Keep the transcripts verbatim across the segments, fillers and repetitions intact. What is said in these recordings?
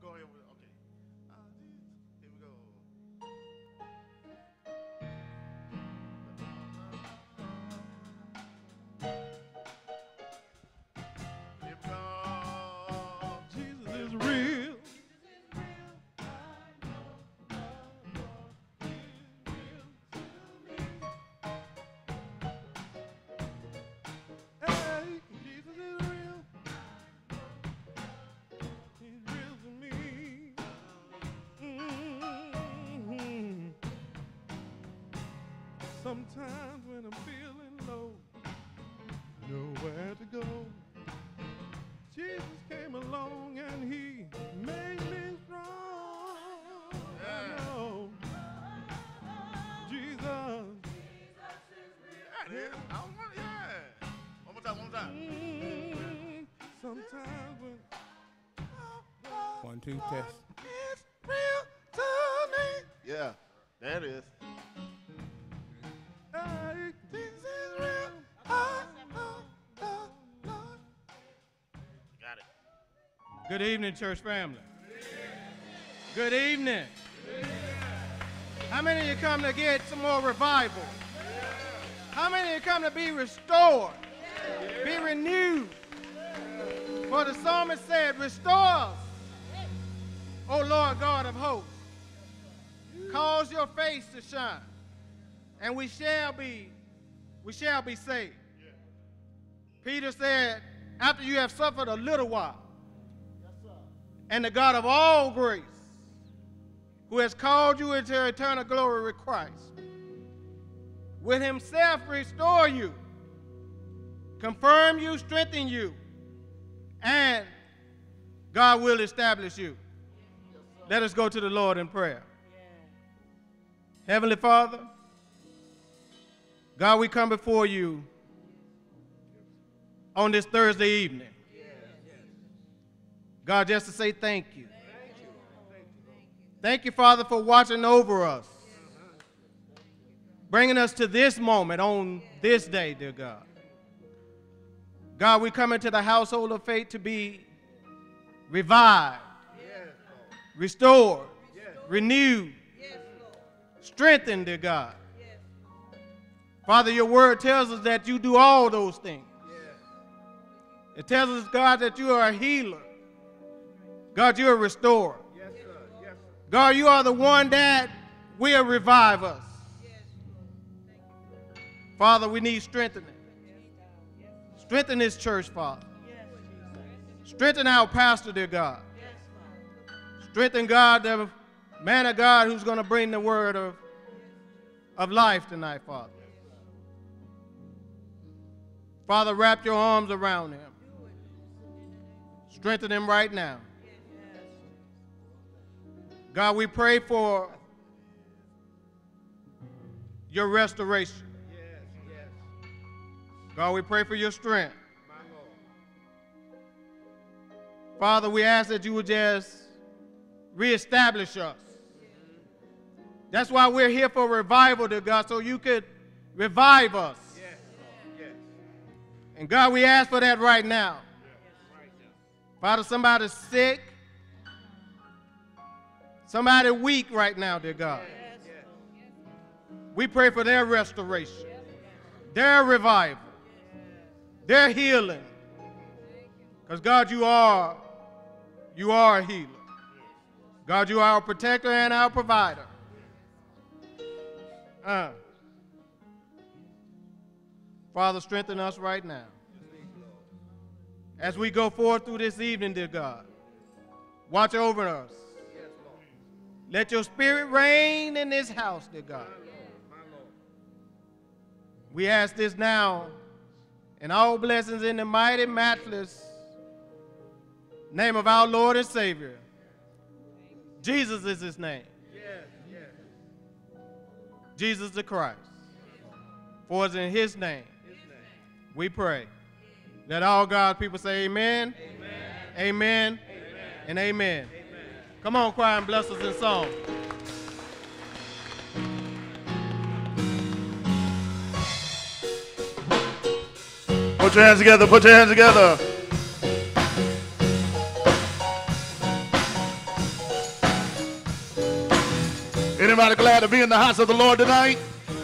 go ahead with okay. Uh, here we go. Here we go. Jesus is real. Hey, Jesus is real. He's real to me. Mm-hmm. Sometimes when I'm feeling low, nowhere to go, Jesus came along and he made me strong. Yeah. I know. Jesus. That is. I don't want, yeah. One more time, one more time. Mm, sometimes when One, two, test. It's real to me. Yeah, that is. I, This is real. I know the Lord. Got it. Good evening, church family. Good evening. How many of you come to get some more revival? How many of you come to be restored, be renewed? For the psalmist said, restore us, O Lord God of hosts. Cause your face to shine, and we shall be, we shall be saved. Peter said, after you have suffered a little while, and the God of all grace, who has called you into eternal glory with Christ, will himself restore you, confirm you, strengthen you, and God will establish you. Let us go to the Lord in prayer. Heavenly Father, God, we come before you on this Thursday evening. God, just to say thank you. Thank you, Father, for watching over us, bringing us to this moment on this day, dear God. God, we come into the household of faith to be revived, restored, renewed, strengthened, dear God. Father, your word tells us that you do all those things. It tells us, God, that you are a healer. God, you're a restorer. God, you are the one that will revive us. Father, we need strengthening. Strengthen this church, Father. Strengthen our pastor, dear God. Strengthen, God, the man of God who's going to bring the word of, of life tonight, Father. Father, wrap your arms around him. Strengthen him right now. God, we pray for your restoration. God, we pray for your strength. Father, we ask that you would just reestablish us. That's why we're here for revival, dear God, so you could revive us. And God, we ask for that right now. Father, somebody's sick. Somebody weak right now, dear God. We pray for their restoration, their revival, their healing. Because God, you are, you are a healer. God, you are our protector and our provider. Uh. Father, strengthen us right now. As we go forth through this evening, dear God, watch over us. Let your spirit reign in this house, dear God. We ask this now, and all blessings in the mighty, matchless name of our Lord and Savior. Jesus is his name. Jesus the Christ. For it's in his name we pray. Let all God's people say amen, amen, amen, amen. And amen. Amen. Come on, choir, and bless us in song. Put your hands together, put your hands together. Anybody glad to be in the house of the Lord tonight?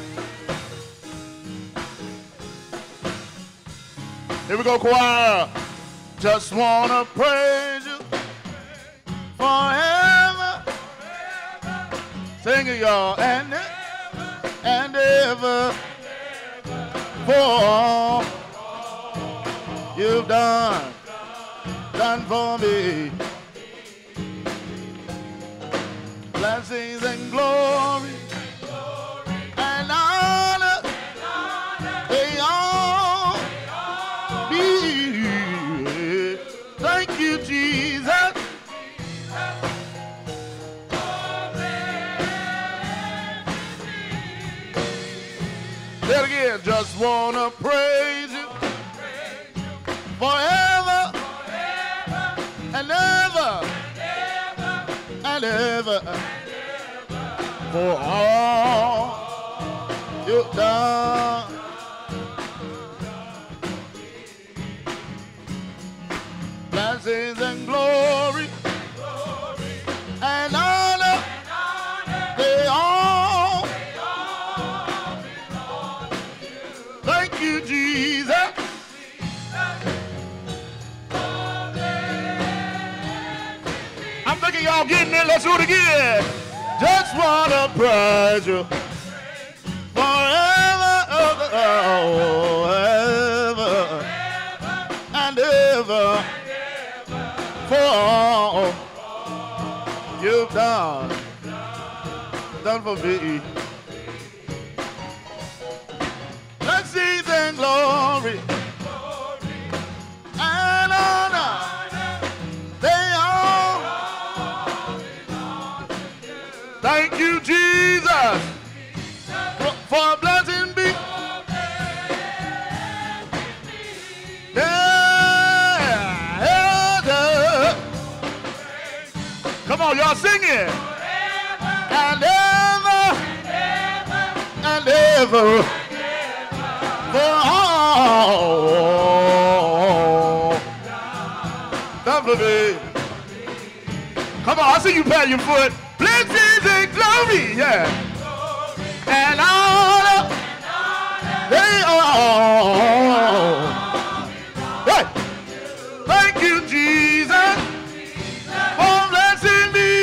Here we go, choir. Just wanna praise you forever. Sing it, y'all. And, and ever. For all you've done, done for me. Blessings and glory and honor, they all be. Thank you, Jesus. Say it again. Just wanna praise you forever and ever and ever for all you've done. Blessings and glory and honor, they all. Thank you, Jesus. I'm thinking y'all getting it. Let's do it again. Just wanna praise you forever, oh, ever and ever for all you've done, done for me. Blessings and glory and honor, they all. Thank you, Jesus, for blessing me. Yeah, yeah. Come on, y'all sing it. And ever, and ever, for all done for me. Come on, I see you pat your foot. Blessings and glory, yeah, and honor, they all. Hey. Thank you, Jesus, for blessing me.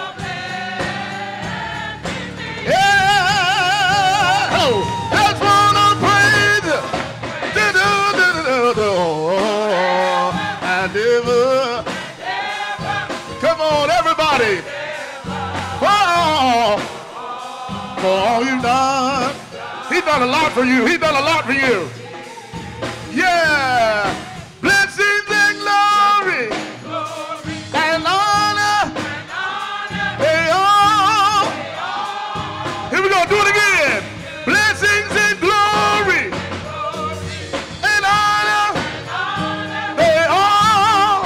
Yeah, oh, just wanna praise you. Do-do-do-do-do-do. And ever. Come on, everybody. For all, for all you've done. He's done a lot for you. He's done a lot for you. Yeah. Blessings and glory and honor, they all. Here we go. Do it again. Blessings and glory and honor, they all.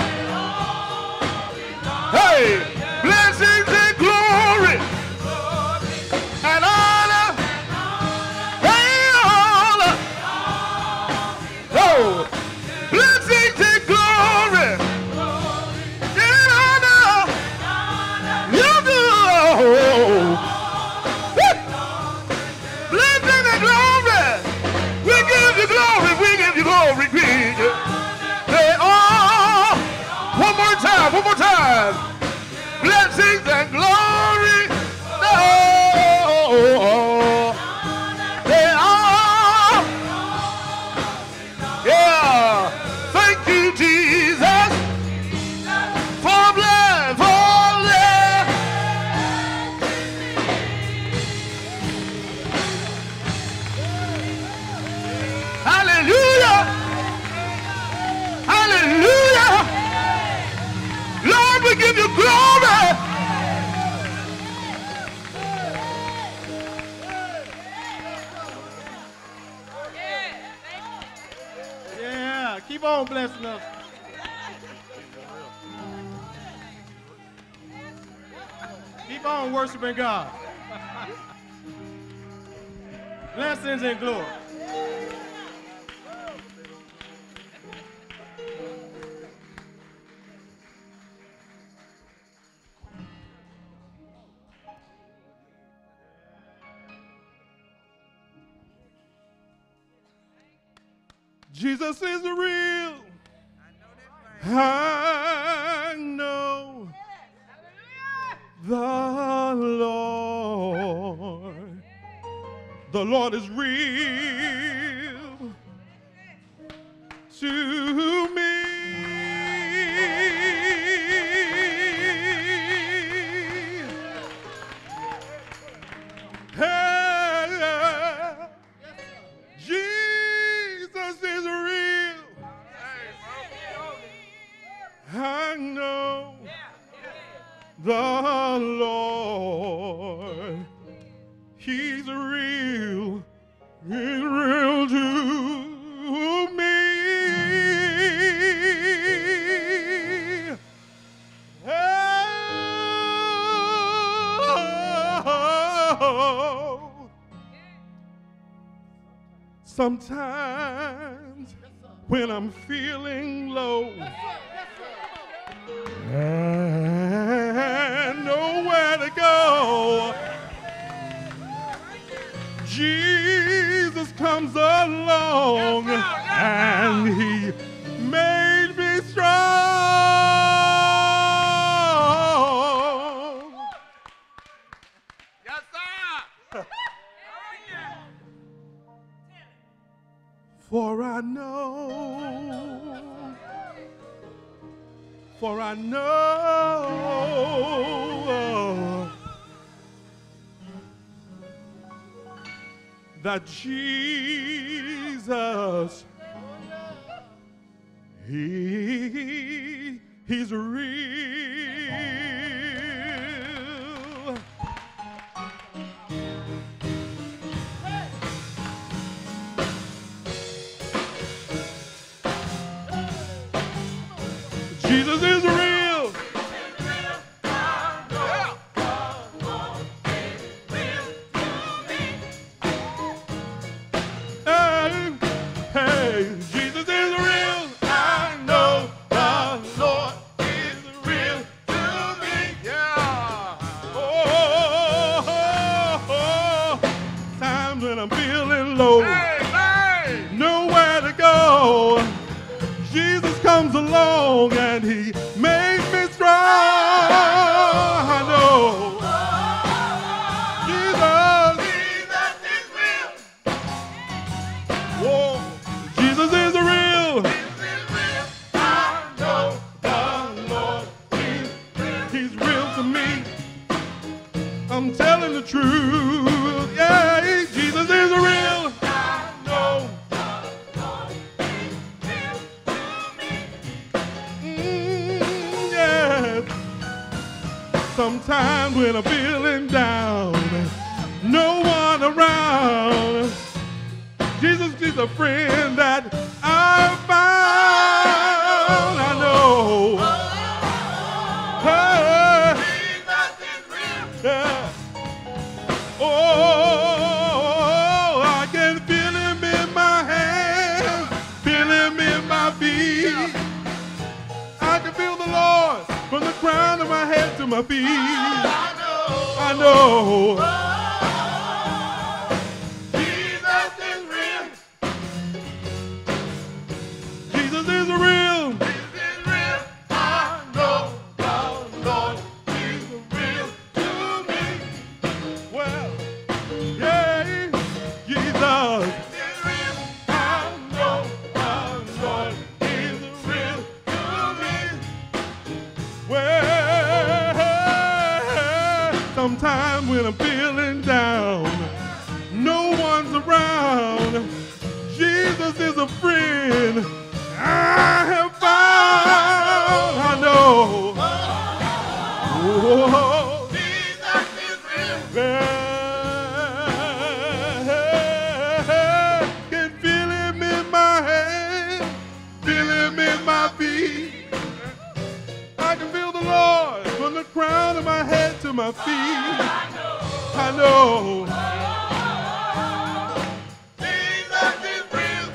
Hey. Blessings and glory and honor, they all. Oh, blessings and glory and honor, you do. Blessings and glory, we give you glory, we give you glory, we give you. They all. One more time, one more time. Blessings and glory, oh, they are. Yeah, thank you, Jesus, for blood, for blood. Hallelujah, hallelujah. Lord, we give you glory. Yeah, keep on blessing us. Keep on worshiping God. Blessings and glory. Jesus is real. I know the Lord. The Lord is real to me. Hey, Jesus is real. I know the Lord. He's real. He's real to me. Oh, sometimes when I'm feeling low and nowhere to go, Jesus comes along and he made me strong. Yes, sir. For I know, for I know that Jesus, he, he's real. Jesus is real. Hey, hey, Jesus is real. I know the Lord is real to me. Yeah. Oh, oh, oh. Times when I'm feeling low, Hey, hey. nowhere to go, Jesus comes along and he makes me strong. I know Jesus, Jesus is real. whoa, Jesus is real. Jesus is real. I know the Lord, he's, he's real to me. I'm telling the truth, yeah, Jesus is real. I know. Mm, yeah. Sometimes when I'm feeling down, no one around, Jesus is a friend that I found. I know. Hey, Jesus is real. yeah. Oh, I can feel him in my hands, feel him in my feet. I can feel the Lord from the crown of my head to my feet. I know. Jesus is real. Jesus is real. Jesus is real. I know the Lord is real to me. Well, yeah, Jesus. Is real. I know the Lord is real to me. Well, sometimes when I'm feeling down, no one's around, Jesus is a friend I have found. I know. Oh, Jesus is real. yeah. Can feel him in my hand, feel him in my feet. I can feel the Lord from the crown of my head to my feet. I know. Jesus is real.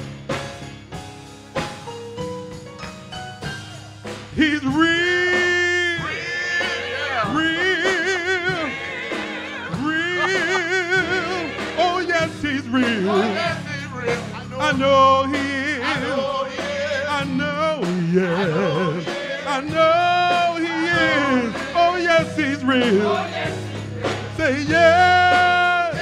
He's real, Yeah. real, real. Oh yes, he's real. Yes, he's real. I know. I know he is. know he is. I know he is. I know he is. Oh, yes, he's real. Say yeah.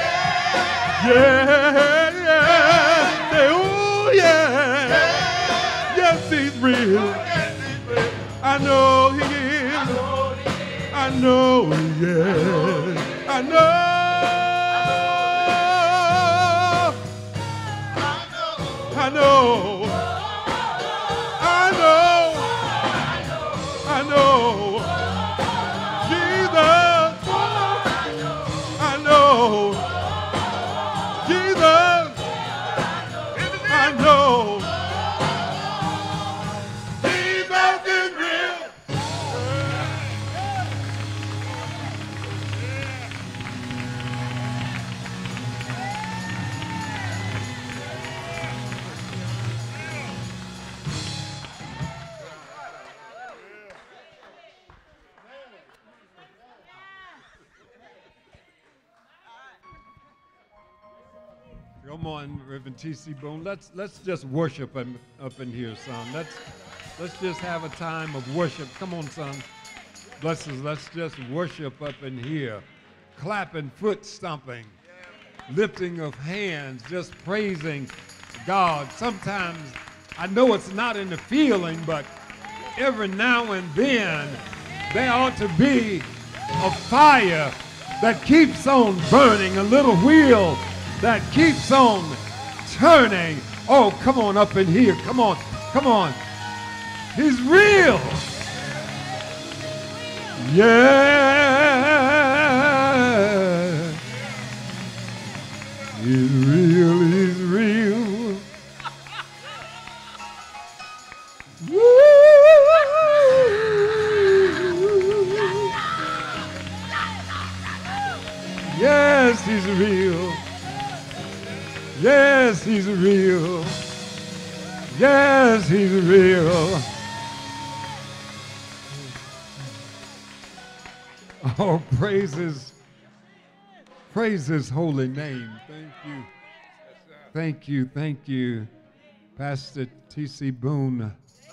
Yeah, yeah. Say, oh, yeah. Yes, he's real. I know he is. I know he is. I know. I know, I know, I know, Jesus, I know, Jesus, I know, Jesus is real. Come on, Reverend T C Boone. Let's let's just worship him up in here, son. Let's let's just have a time of worship. Come on, son. Bless us. Let's just worship up in here. Clapping, foot stomping, lifting of hands, just praising God. Sometimes I know it's not in the feeling, but every now and then there ought to be a fire that keeps on burning, a little wheel that keeps on turning. Oh, come on up in here. Come on. Come on. He's real. Yeah. He's real. He's real. Woo. Yes, he's real. Yes, he's real. Yes, he's real. Oh, praise his, praise his holy name. Thank you. Thank you, thank you, Pastor T C Boone.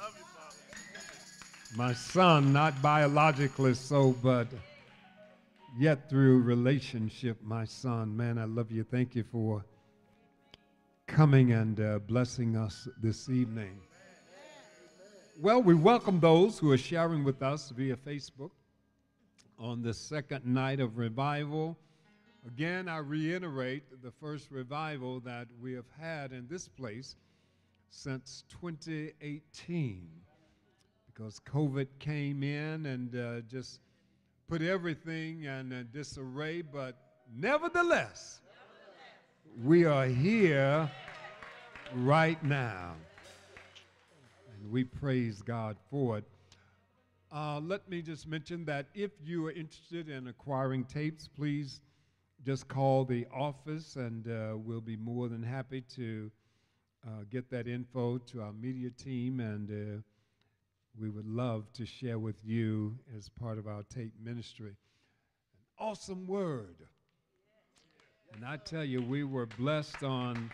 My son, not biologically so, but yet through relationship, my son. Man, I love you. Thank you for coming and uh, blessing us this evening. Well, we welcome those who are sharing with us via Facebook on the second night of revival. Again, I reiterate the first revival that we have had in this place since twenty eighteen, because COVID came in and uh, just put everything in uh, disarray, but nevertheless, we are here right now, and we praise God for it. Uh, let me just mention that if you are interested in acquiring tapes, please just call the office, and uh, we'll be more than happy to uh, get that info to our media team, and uh, we would love to share with you as part of our tape ministry. An awesome word. And I tell you, we were blessed on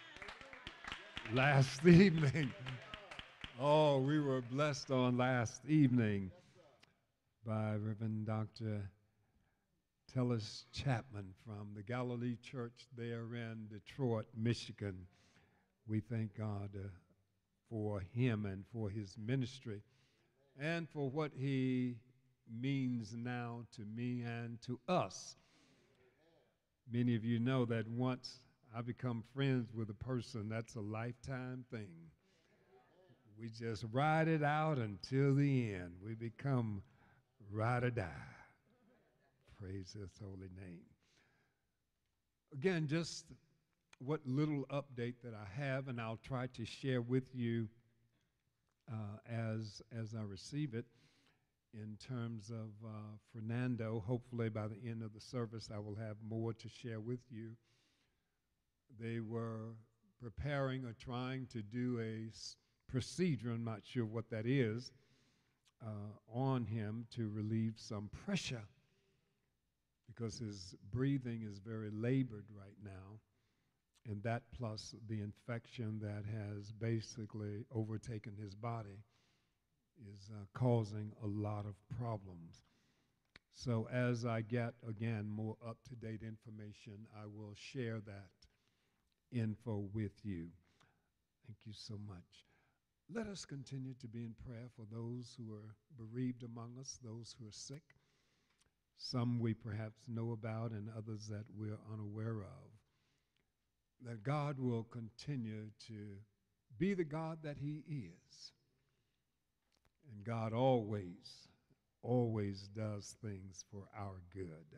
last evening. Oh, we were blessed on last evening by Reverend Doctor Tellis Chapman from the Galilee Church there in Detroit, Michigan. We thank God uh, for him and for his ministry and for what he means now to me and to us. Many of you know that once I become friends with a person, that's a lifetime thing. We just ride it out until the end. We become ride or die. Praise his holy name. Again, just what little update that I have, and I'll try to share with you uh, as, as I receive it. In terms of uh, Fernando, hopefully by the end of the service I will have more to share with you. They were preparing or trying to do a s- procedure, I'm not sure what that is, uh, on him to relieve some pressure because his breathing is very labored right now. And that plus the infection that has basically overtaken his body is uh, causing a lot of problems. So as I get, again, more up-to-date information, I will share that info with you. Thank you so much. Let us continue to be in prayer for those who are bereaved among us, those who are sick. Some we perhaps know about and others that we're unaware of. That God will continue to be the God that he is. And God always, always does things for our good.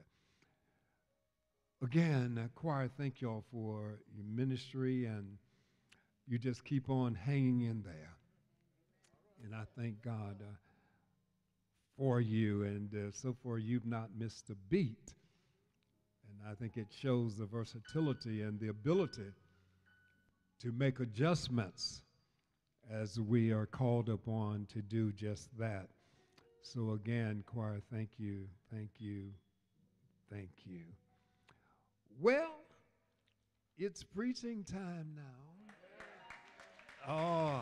Again, uh, choir, thank y'all for your ministry, and you just keep on hanging in there. And I thank God uh, for you, and uh, so far you've not missed a beat. And I think it shows the versatility and the ability to make adjustments as we are called upon to do just that. So again, choir, thank you, thank you, thank you. Well, it's preaching time now. Oh.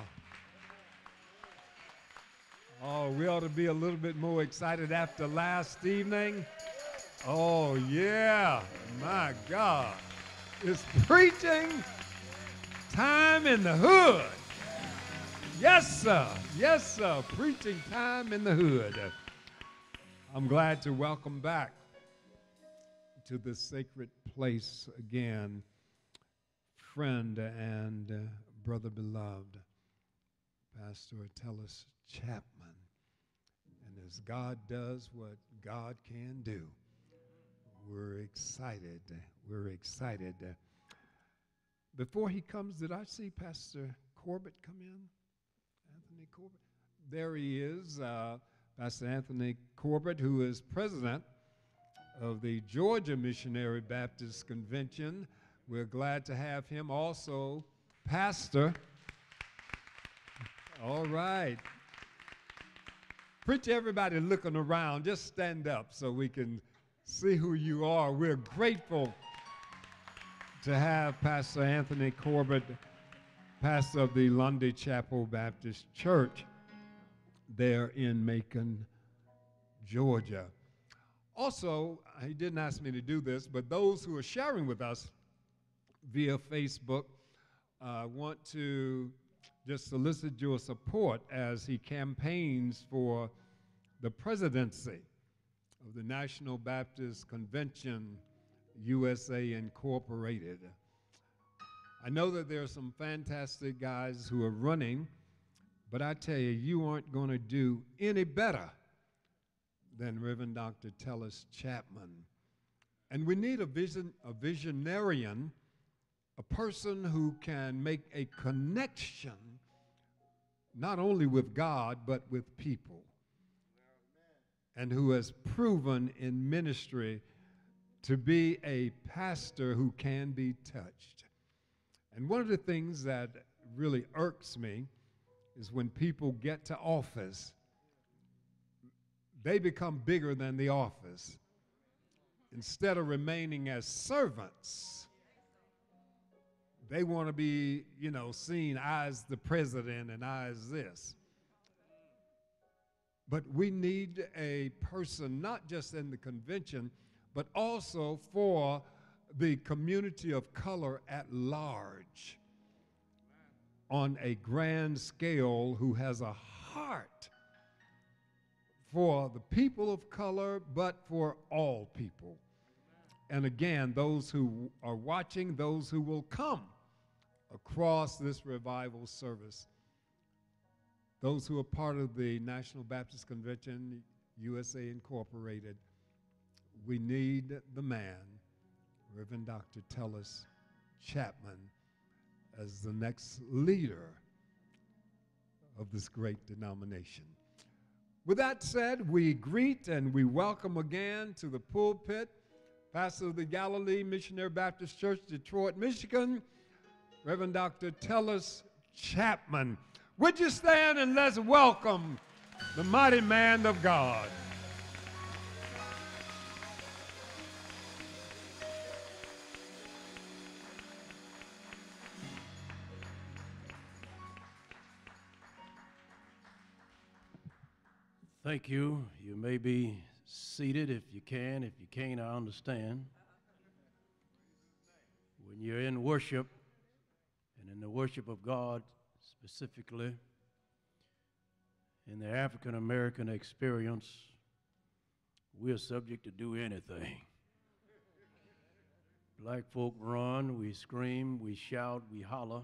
Oh, we ought to be a little bit more excited after last evening. Oh, yeah, my God. It's preaching time in the hood. Yes, sir. Yes, sir. Preaching time in the hood. I'm glad to welcome back to this sacred place again, friend and uh, brother beloved, Pastor Tellus Chapman. And as God does what God can do, we're excited. We're excited. Before he comes, did I see Pastor Corbett come in? Anthony Corbett? There he is, uh, Pastor Anthony Corbett, who is president of the Georgia Missionary Baptist Convention. We're glad to have him, also pastor. All right. Preach, everybody looking around. Just stand up so we can see who you are. We're grateful to have Pastor Anthony Corbett, pastor of the Lundy Chapel Baptist Church there in Macon, Georgia. Also, he didn't ask me to do this, but those who are sharing with us via Facebook uh, want to just solicit your support as he campaigns for the presidency of the National Baptist Convention, U S A Incorporated. I know that there are some fantastic guys who are running, but I tell you, you aren't going to do any better than Reverend Doctor Tellus Chapman. And we need a vision, a visionarian, a person who can make a connection not only with God, but with people, and who has proven in ministry to be a pastor who can be touched. And one of the things that really irks me is when people get to office, they become bigger than the office. Instead of remaining as servants, they want to be, you know, seen as the president and as this. But we need a person, not just in the convention, but also for the community of color at large, on a grand scale, who has a heart for the people of color, but for all people. And again, those who are watching, those who will come across this revival service, those who are part of the National Baptist Convention, U S A Incorporated, we need the man, Reverend Doctor Tellus Chapman, as the next leader of this great denomination. With that said, we greet and we welcome again to the pulpit pastor of the Galilee Missionary Baptist Church, Detroit, Michigan, Reverend Doctor Tellus Chapman. Would you stand and let's welcome the mighty man of God. Thank you. You may be seated if you can. If you can't, I understand. When you're in worship, and in the worship of God specifically, in the African American experience, we're subject to do anything. Black folk run, we scream, we shout, we holler,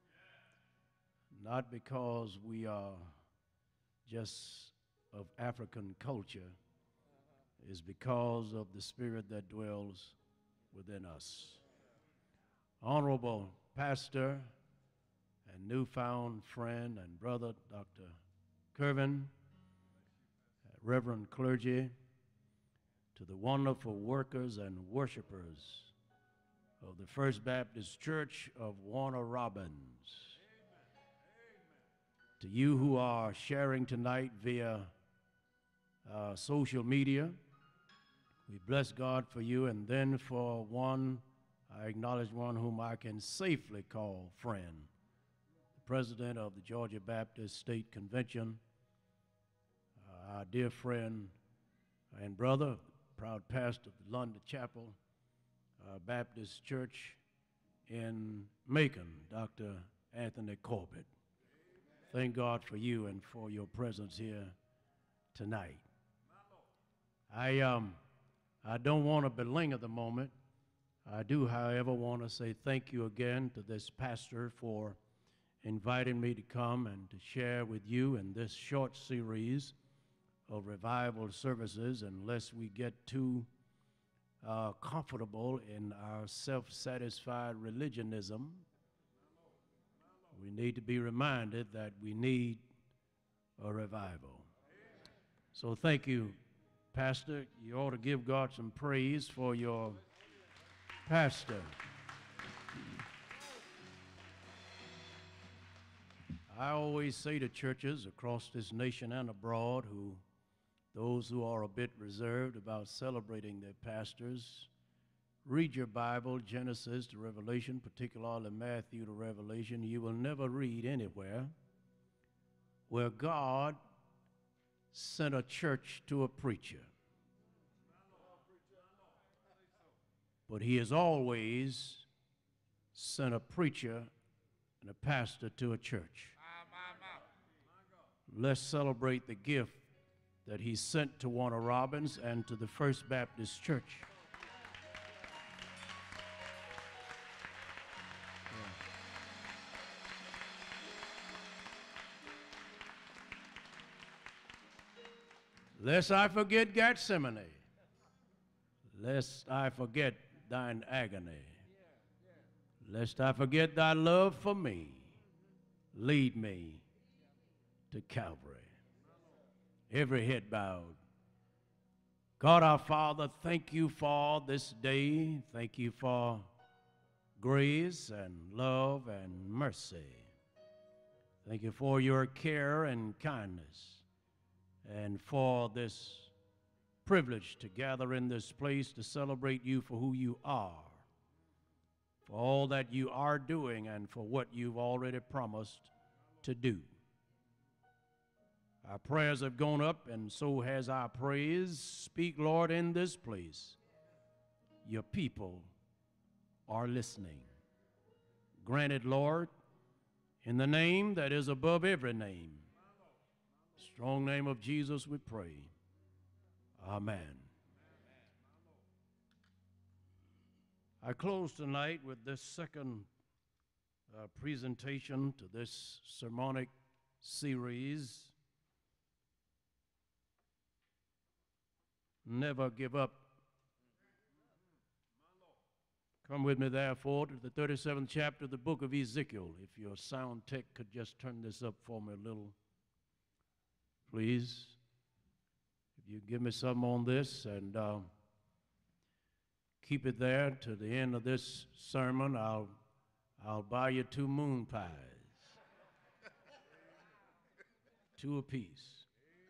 not because we are just of African culture, is because of the spirit that dwells within us. Honorable Pastor and newfound friend and brother, Doctor Kervin, Reverend clergy, to the wonderful workers and worshipers of the First Baptist Church of Warner Robins, to you who are sharing tonight via uh, social media, we bless God for you, and then for one, I acknowledge one whom I can safely call friend, the president of the Georgia Baptist State Convention, uh, our dear friend and brother, proud pastor of the London Chapel uh, Baptist Church in Macon, Doctor Anthony Corbett. Thank God for you and for your presence here tonight. I, um, I don't want to belinger the moment. I do, however, want to say thank you again to this pastor for inviting me to come and to share with you in this short series of revival services, unless we get too uh, comfortable in our self-satisfied religionism. We need to be reminded that we need a revival. So thank you, Pastor. You ought to give God some praise for your pastor. I always say to churches across this nation and abroad, who those who are a bit reserved about celebrating their pastors, read your Bible, Genesis to Revelation, particularly Matthew to Revelation. You will never read anywhere where God sent a church to a preacher. But he has always sent a preacher and a pastor to a church. Let's celebrate the gift that he sent to Warner Robins and to the First Baptist Church. Lest I forget Gethsemane, lest I forget thine agony, lest I forget thy love for me, lead me to Calvary. Every head bowed. God our Father, thank you for this day. Thank you for grace and love and mercy. Thank you for your care and kindness, and for this privilege to gather in this place to celebrate you for who you are, for all that you are doing, and for what you've already promised to do. Our prayers have gone up, and so has our praise. Speak, Lord, in this place. Your people are listening. Grant it, Lord, in the name that is above every name. Strong name of Jesus we pray. Amen. I close tonight with this second uh, presentation to this sermonic series, Never Give Up. Come with me, therefore, to the thirty-seventh chapter of the book of Ezekiel. If your sound tech could just turn this up for me a little, please. If you give me some on this and uh, keep it there to the end of this sermon, I'll, I'll buy you two moon pies, two apiece.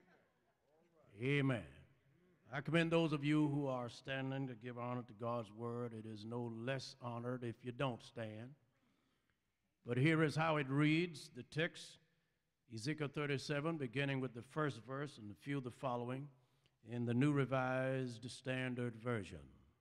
Amen. I commend those of you who are standing to give honor to God's word. It is no less honored if you don't stand. But here is how it reads. The text Ezekiel thirty-seven, beginning with the first verse and a few of the following in the New Revised Standard Version.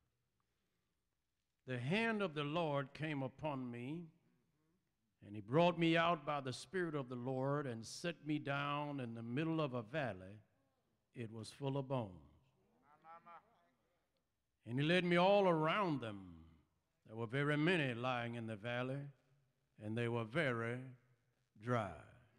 The hand of the Lord came upon me, and he brought me out by the Spirit of the Lord and set me down in the middle of a valley. It was full of bones. And he led me all around them. There were very many lying in the valley, and they were very dry.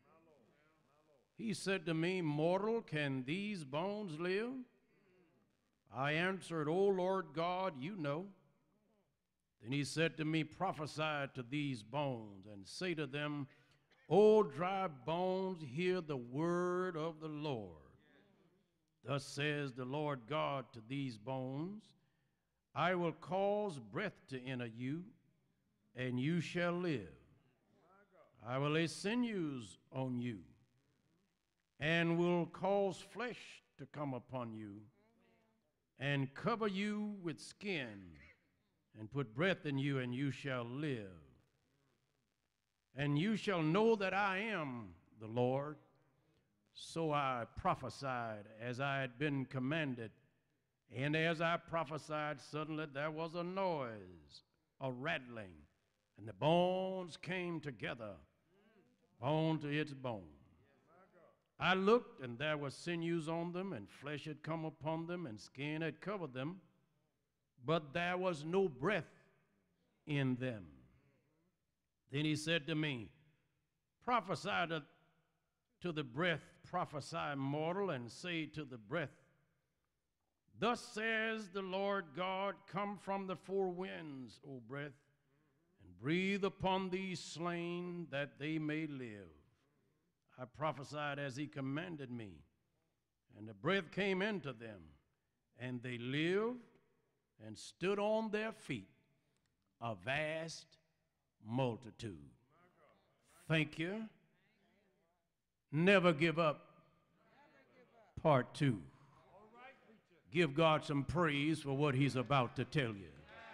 He said to me, mortal, can these bones live? I answered, O Lord God, you know. Then he said to me, prophesy to these bones and say to them, O dry bones, hear the word of the Lord. Thus says the Lord God to these bones, I will cause breath to enter you, and you shall live. I will lay sinews on you, and will cause flesh to come upon you, and cover you with skin, and put breath in you, and you shall live. And you shall know that I am the Lord. So I prophesied as I had been commanded, and as I prophesied, suddenly there was a noise, a rattling, and the bones came together, bone to its bone. I looked, and there were sinews on them, and flesh had come upon them, and skin had covered them, but there was no breath in them. Then he said to me, prophesy to, to the breath, prophesy mortal, and say to the breath, thus says the Lord God, come from the four winds, O breath, and breathe upon these slain that they may live. I prophesied as he commanded me, and the breath came into them, and they lived and stood on their feet, a vast multitude. Thank you. Never give up. Part two. Give God some praise for what he's about to tell you.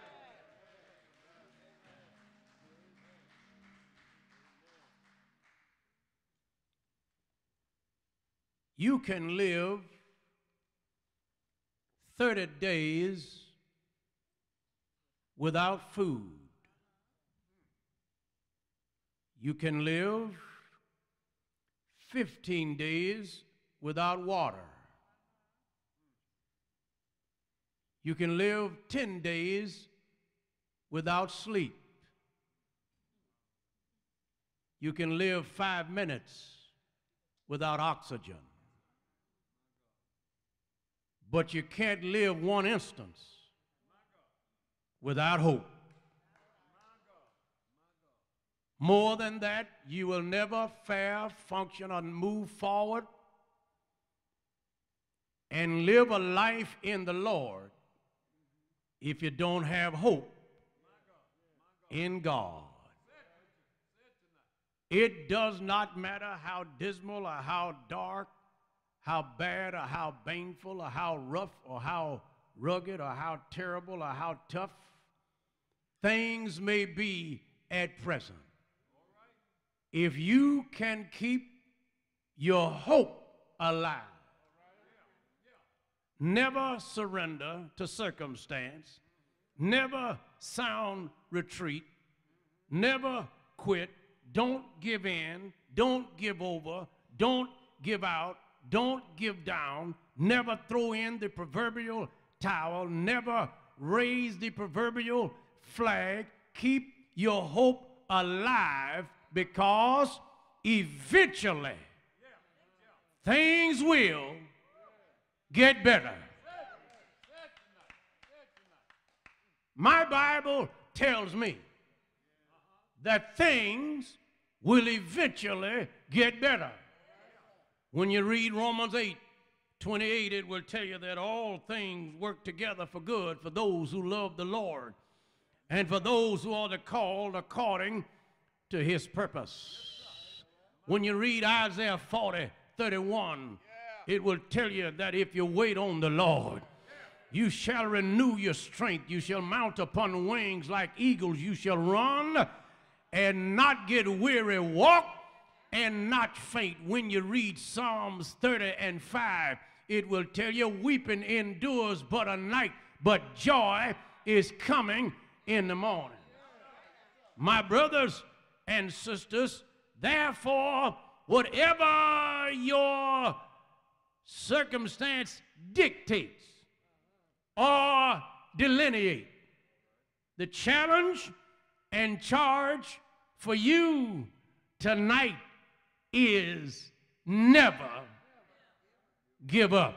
You can live thirty days without food. You can live fifteen days without water. You can live ten days without sleep. You can live five minutes without oxygen. But you can't live one instance without hope. More than that, you will never fare, function, or move forward and live a life in the Lord if you don't have hope in God. It does not matter how dismal or how dark, how bad or how painful or how rough or how rugged or how terrible or how tough things may be at present. If you can keep your hope alive, never surrender to circumstance, never sound retreat, never quit, don't give in, don't give over, don't give out, don't give down, never throw in the proverbial towel, never raise the proverbial flag. Keep your hope alive, because eventually things will get better. My Bible tells me that things will eventually get better. When you read Romans eight twenty-eight, it will tell you that all things work together for good for those who love the Lord and for those who are called according to his purpose. When you read Isaiah forty thirty-one, it will tell you that if you wait on the Lord, you shall renew your strength. You shall mount upon wings like eagles. You shall run and not get weary, walk and not faint. When you read Psalms thirty and five, it will tell you weeping endures but a night, but joy is coming in the morning. My brothers and sisters, therefore, whatever your circumstance dictates or delineate, the challenge and charge for you tonight is never give up.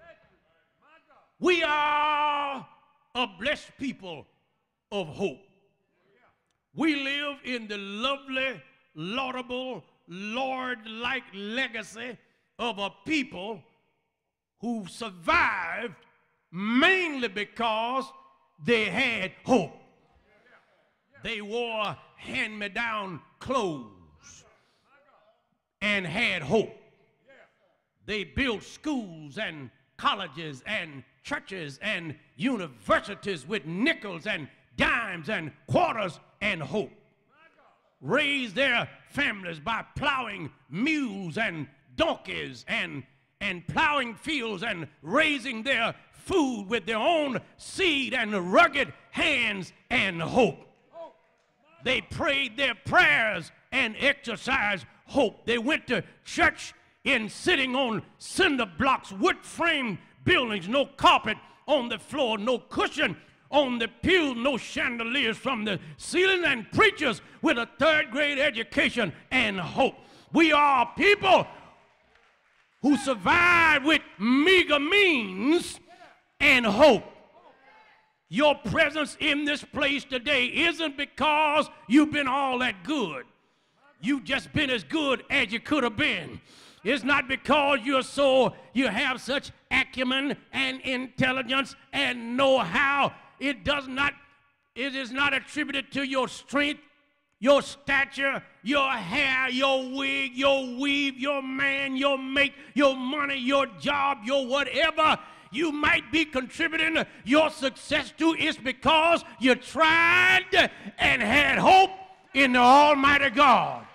We are a blessed people of hope. We live in the lovely, laudable, Lord-like legacy of a people who survived mainly because they had hope. They wore hand-me-down clothes and had hope. They built schools and colleges and churches and universities with nickels and dimes and quarters and hope. Raised their families by plowing mules and donkeys and, and plowing fields and raising their food with their own seed and rugged hands and hope. They prayed their prayers and exercised hope. They went to church in sitting on cinder blocks, wood-framed buildings, no carpet on the floor, no cushion on the pew, no chandeliers from the ceiling, and preachers with a third grade education and hope. We are people who survive with meager means and hope. Your presence in this place today isn't because you've been all that good. You've just been as good as you could have been. It's not because you're so, you have such acumen and intelligence and know-how. It does not, it is not attributed to your strength, your stature, your hair, your wig, your weave, your man, your make, your money, your job, your whatever you might be contributing your success to. Is because you tried and had hope in the Almighty God.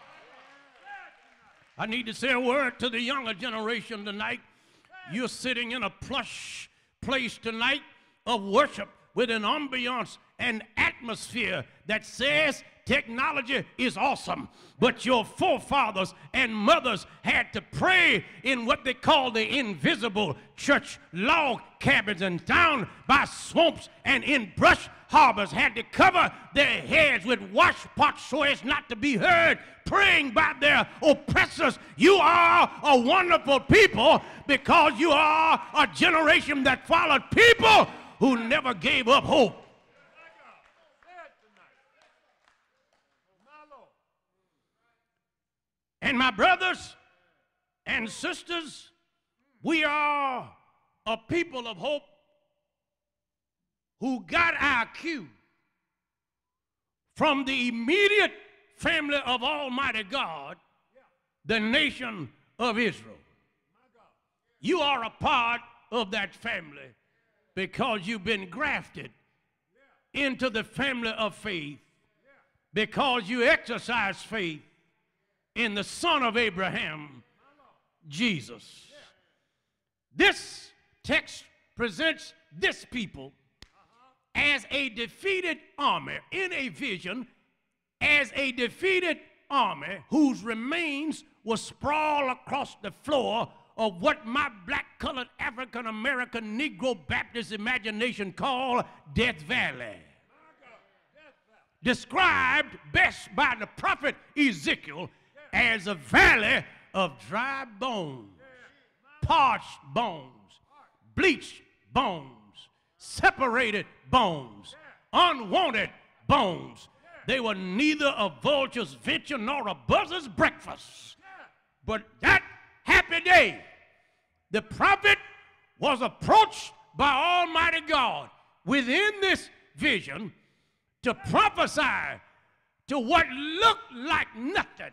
I need to say a word to the younger generation tonight. You're sitting in a plush place tonight of worship with an ambiance and atmosphere that says technology is awesome, but your forefathers and mothers had to pray in what they call the invisible church log cabins, and down by swamps and in brush harbors had to cover their heads with washpots so as not to be heard, praying by their oppressors. You are a wonderful people because you are a generation that followed people who never gave up hope. And my brothers and sisters, we are a people of hope who got our cue from the immediate family of Almighty God, the nation of Israel. You are a part of that family because you've been grafted into the family of faith, because you exercise faith in the Son of Abraham, Jesus. This text presents this people as a defeated army in a vision, as a defeated army whose remains will sprawl across the floor of what my black-colored African-American Negro Baptist imagination call Death Valley. Described best by the prophet Ezekiel as a valley of dry bones, parched bones, bleached bones, separated bones, unwanted bones. They were neither a vulture's venture nor a buzzard's breakfast. But that happy day, the prophet was approached by Almighty God within this vision to prophesy to what looked like nothing,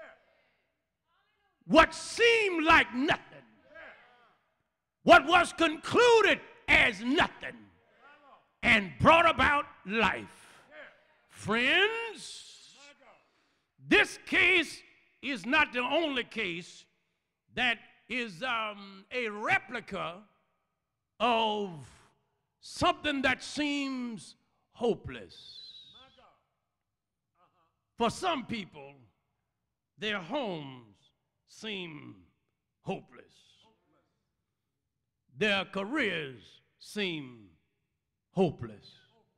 what seemed like nothing, what was concluded as nothing, and brought about life. Friends, this case is not the only case that is um, a replica of something that seems hopeless. For some people, their homes seem hopeless. Their careers seem hopeless.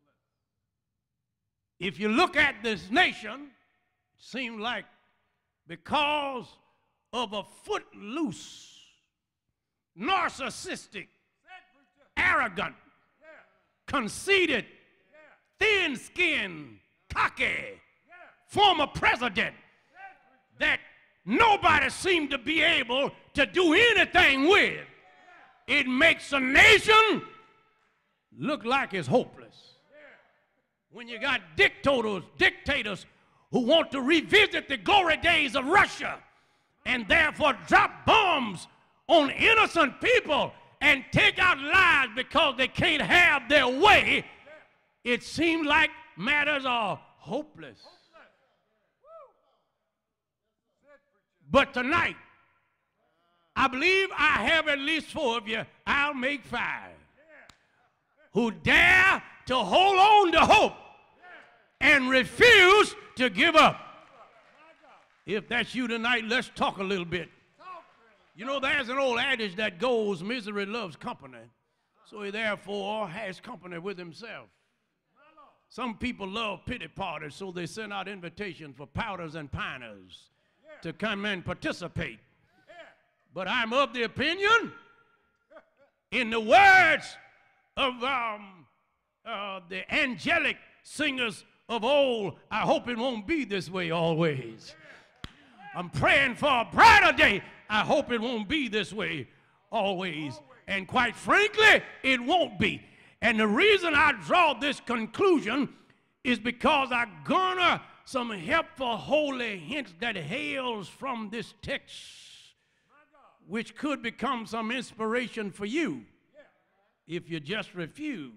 If you look at this nation, it seems like because of a footloose, narcissistic, arrogant, conceited, thin-skinned, cocky former president that nobody seemed to be able to do anything with, it makes a nation look like it's hopeless. When you got dictators, dictators who want to revisit the glory days of Russia and therefore drop bombs on innocent people and take out lives because they can't have their way, it seems like matters are hopeless. But tonight, I believe I have at least four of you, I'll make five, who dare to hold on to hope and refuse to give up. If that's you tonight, let's talk a little bit. You know, there's an old adage that goes, misery loves company, so he therefore has company with himself. Some people love pity parties, so they send out invitations for powders and piners to come and participate. But I'm of the opinion, in the words of um, uh, the angelic singers of old, I hope it won't be this way always. I'm praying for a brighter day. I hope it won't be this way always. And quite frankly, it won't be. And the reason I draw this conclusion is because I garner some helpful holy hints that hails from this text, which could become some inspiration for you if you just refuse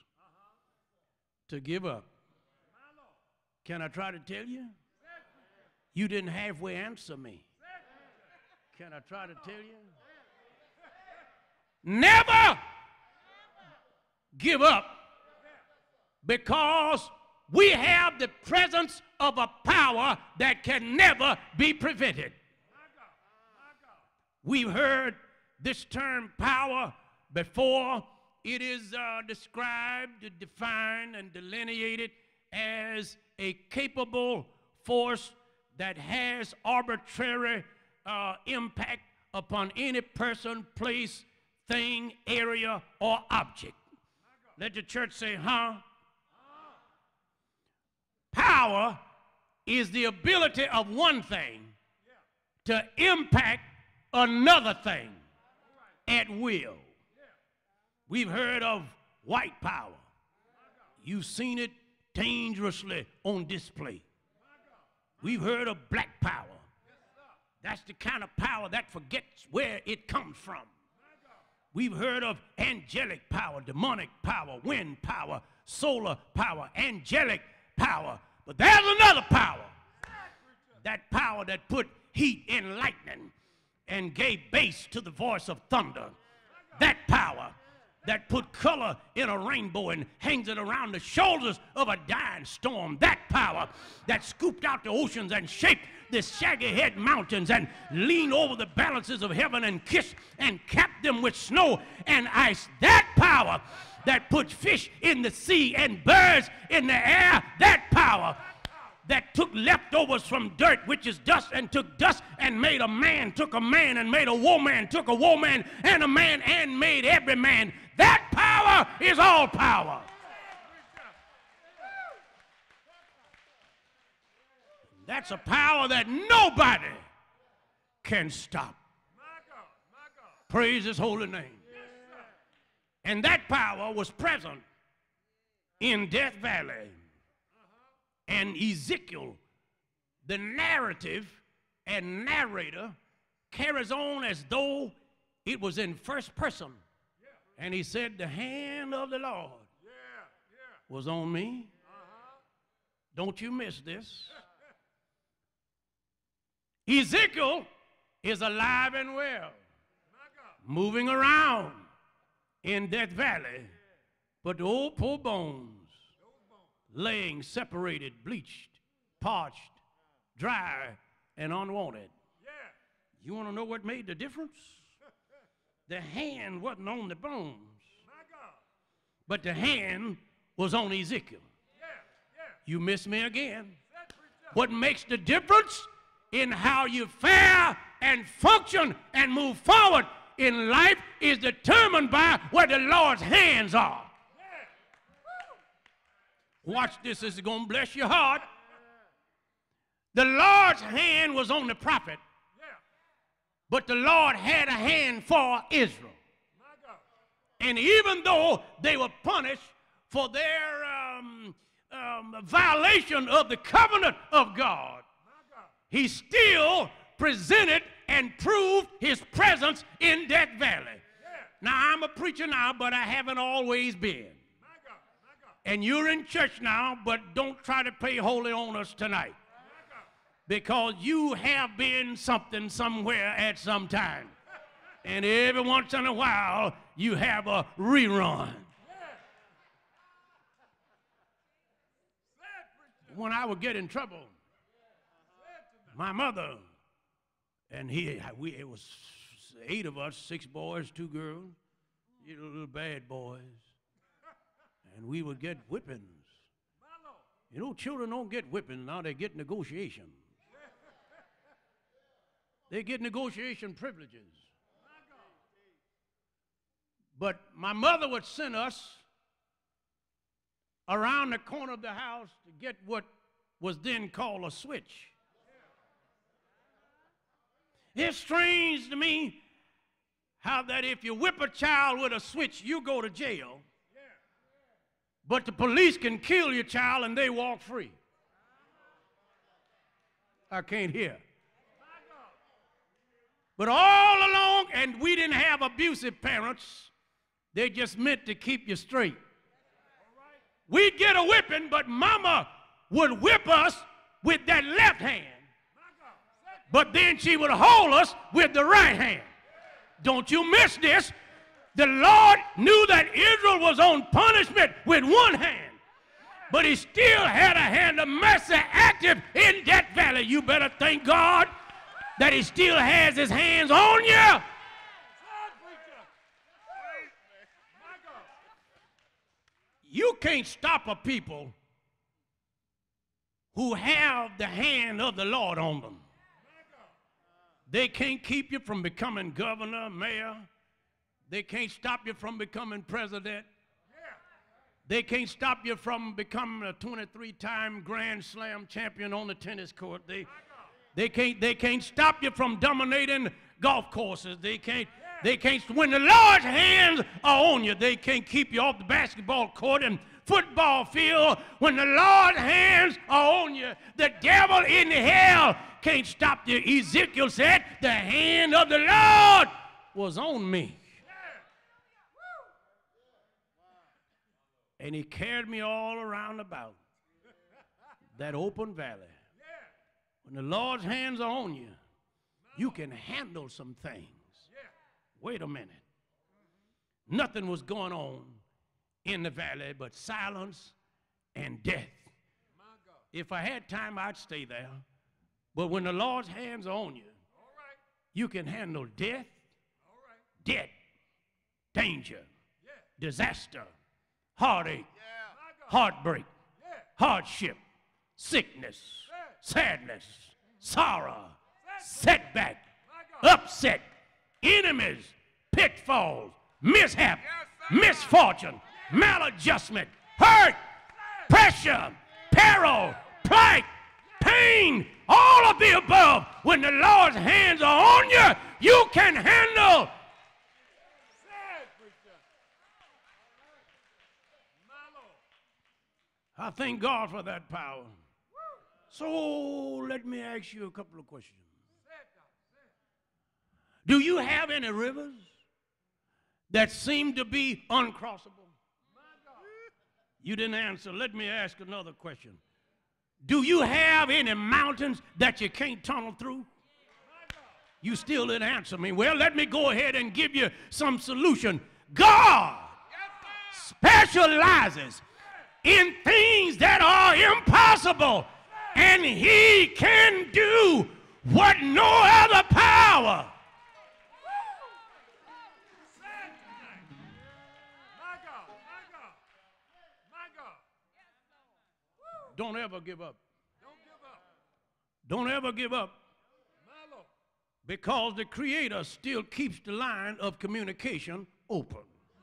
to give up. Can I try to tell you? You didn't halfway answer me. Can I try to tell you? Never give up, because we have the presence of a power that can never be prevented. We've heard this term power before. It is uh, described, defined, and delineated as a capable force that has arbitrary uh, impact upon any person, place, thing, area, or object. Let the church say, huh? Power is the ability of one thing to impact another thing at will. We've heard of white power. You've seen it dangerously on display. We've heard of black power. That's the kind of power that forgets where it comes from. We've heard of angelic power, demonic power, wind power, solar power, angelic power. But there's another power. That power that put heat in lightning and gave bass to the voice of thunder. That power that put color in a rainbow and hangs it around the shoulders of a dying storm. That power that scooped out the oceans and shaped the shaggy head mountains and leaned over the balances of heaven and kissed and capped them with snow and ice. That power that put fish in the sea and birds in the air. That power that took leftovers from dirt, which is dust, and took dust and made a man, took a man and made a woman, took a woman and a man and made every man. That power is all power. That's a power that nobody can stop. Praise his holy name. And that power was present in Death Valley. And Ezekiel, the narrative and narrator, carries on as though it was in first person. And he said, the hand of the Lord was on me. Don't you miss this. Ezekiel is alive and well, moving around in Death Valley, but the old poor bones laying separated, bleached, parched, dry, and unwanted. You want to know what made the difference? The hand wasn't on the bones, but the hand was on Ezekiel. You miss me again. What makes the difference in how you fare and function and move forward in life is determined by where the Lord's hands are. Watch this, this is going to bless your heart. The Lord's hand was on the prophet, but the Lord had a hand for Israel. And even though they were punished for their um, um, violation of the covenant of God, he still presented and proved his presence in Death Valley. Now, I'm a preacher now, but I haven't always been. And you're in church now, but don't try to play holy on us tonight, because you have been something somewhere at some time. And every once in a while, you have a rerun. When I would get in trouble, my mother and he, we, it was eight of us, six boys, two girls, you know, little bad boys, and we would get whippings. You know, children don't get whippings now, they get negotiations. They get negotiation privileges. But my mother would send us around the corner of the house to get what was then called a switch. It's strange to me how that if you whip a child with a switch, you go to jail, but the police can kill your child and they walk free. I can't hear. But all along, and we didn't have abusive parents, they just meant to keep you straight. We'd get a whipping, but mama would whip us with that left hand. But then she would hold us with the right hand. Don't you miss this. The Lord knew that Israel was on punishment with one hand, but he still had a hand of mercy active in Death Valley. You better thank God that he still has his hands on you. You can't stop a people who have the hand of the Lord on them. They can't keep you from becoming governor, mayor. They can't stop you from becoming president. They can't stop you from becoming a twenty-three time Grand Slam champion on the tennis court. They, they, can't, they can't stop you from dominating golf courses. They can't, they can't, when the Lord's hands are on you, they can't keep you off the basketball court and football field. When the Lord's hands are on you, the devil in hell can't stop you. Ezekiel said, the hand of the Lord was on me. And he carried me all around about that open valley. When the Lord's hands are on you, you can handle some things. Wait a minute. Nothing was going on in the valley but silence and death. If I had time, I'd stay there. But when the Lord's hands are on you, you can handle death, debt, danger, disaster, heartache, heartbreak, hardship, sickness, sadness, sorrow, setback, upset, enemies, pitfalls, mishap, misfortune, maladjustment, hurt, pressure, peril, plight, pain, all of the above. When the Lord's hands are on you, you can handle. I thank God for that power. So let me ask you a couple of questions. Do you have any rivers that seem to be uncrossable? You didn't answer. Let me ask another question. Do you have any mountains that you can't tunnel through? You still didn't answer me. Well, let me go ahead and give you some solution. God specializes in things that are impossible, and he can do what no other power. Don't ever give up. Don't ever give up. Because the Creator still keeps the line of communication open.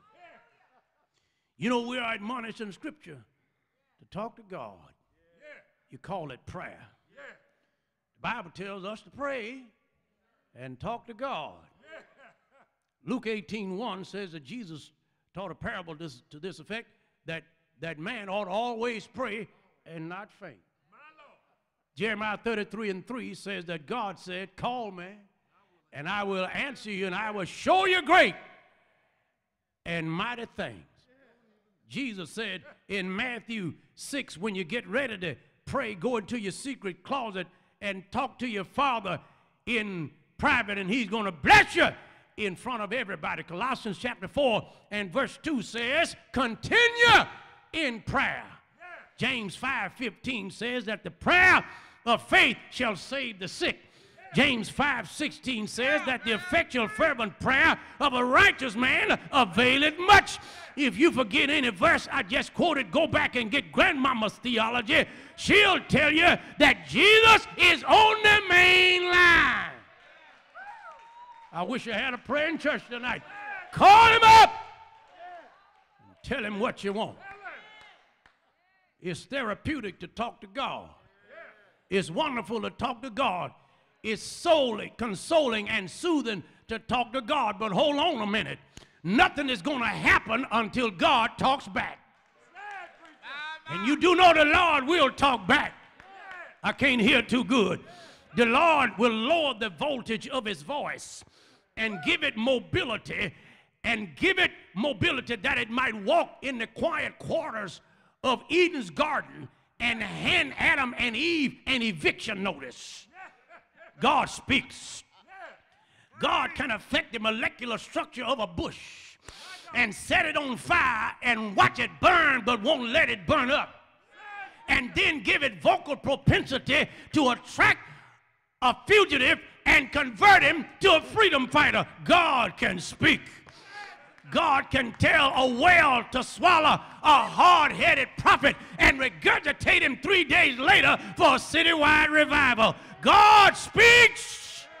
You know, we are admonished in Scripture to talk to God. You call it prayer. The Bible tells us to pray and talk to God. Luke eighteen one says that Jesus taught a parable this, to this effect, that, that man ought to always pray and not faint. Jeremiah thirty-three and three says that God said, call me, and I will answer you, and I will show you great and mighty things. Jesus said in Matthew six, when you get ready to pray, go into your secret closet and talk to your Father in private, and he's going to bless you in front of everybody. Colossians chapter four and verse two says, continue in prayer. James five fifteen says that the prayer of faith shall save the sick. James five sixteen says that the effectual fervent prayer of a righteous man availeth much. If you forget any verse I just quoted, go back and get grandmama's theology. She'll tell you that Jesus is on the main line. I wish I had a prayer in church tonight. Call him up and tell him what you want. It's therapeutic to talk to God. It's wonderful to talk to God. It's solely consoling and soothing to talk to God. But hold on a minute. Nothing is going to happen until God talks back. And you do know the Lord will talk back. I can't hear too good. The Lord will lower the voltage of his voice and give it mobility, and give it mobility that it might walk in the quiet quarters of Eden's garden and hand Adam and Eve an eviction notice. God speaks. God can affect the molecular structure of a bush and set it on fire and watch it burn, but won't let it burn up. And then give it vocal propensity to attract a fugitive and convert him to a freedom fighter. God can speak. God can tell a whale to swallow a hard-headed prophet and regurgitate him three days later for a citywide revival. God speaks.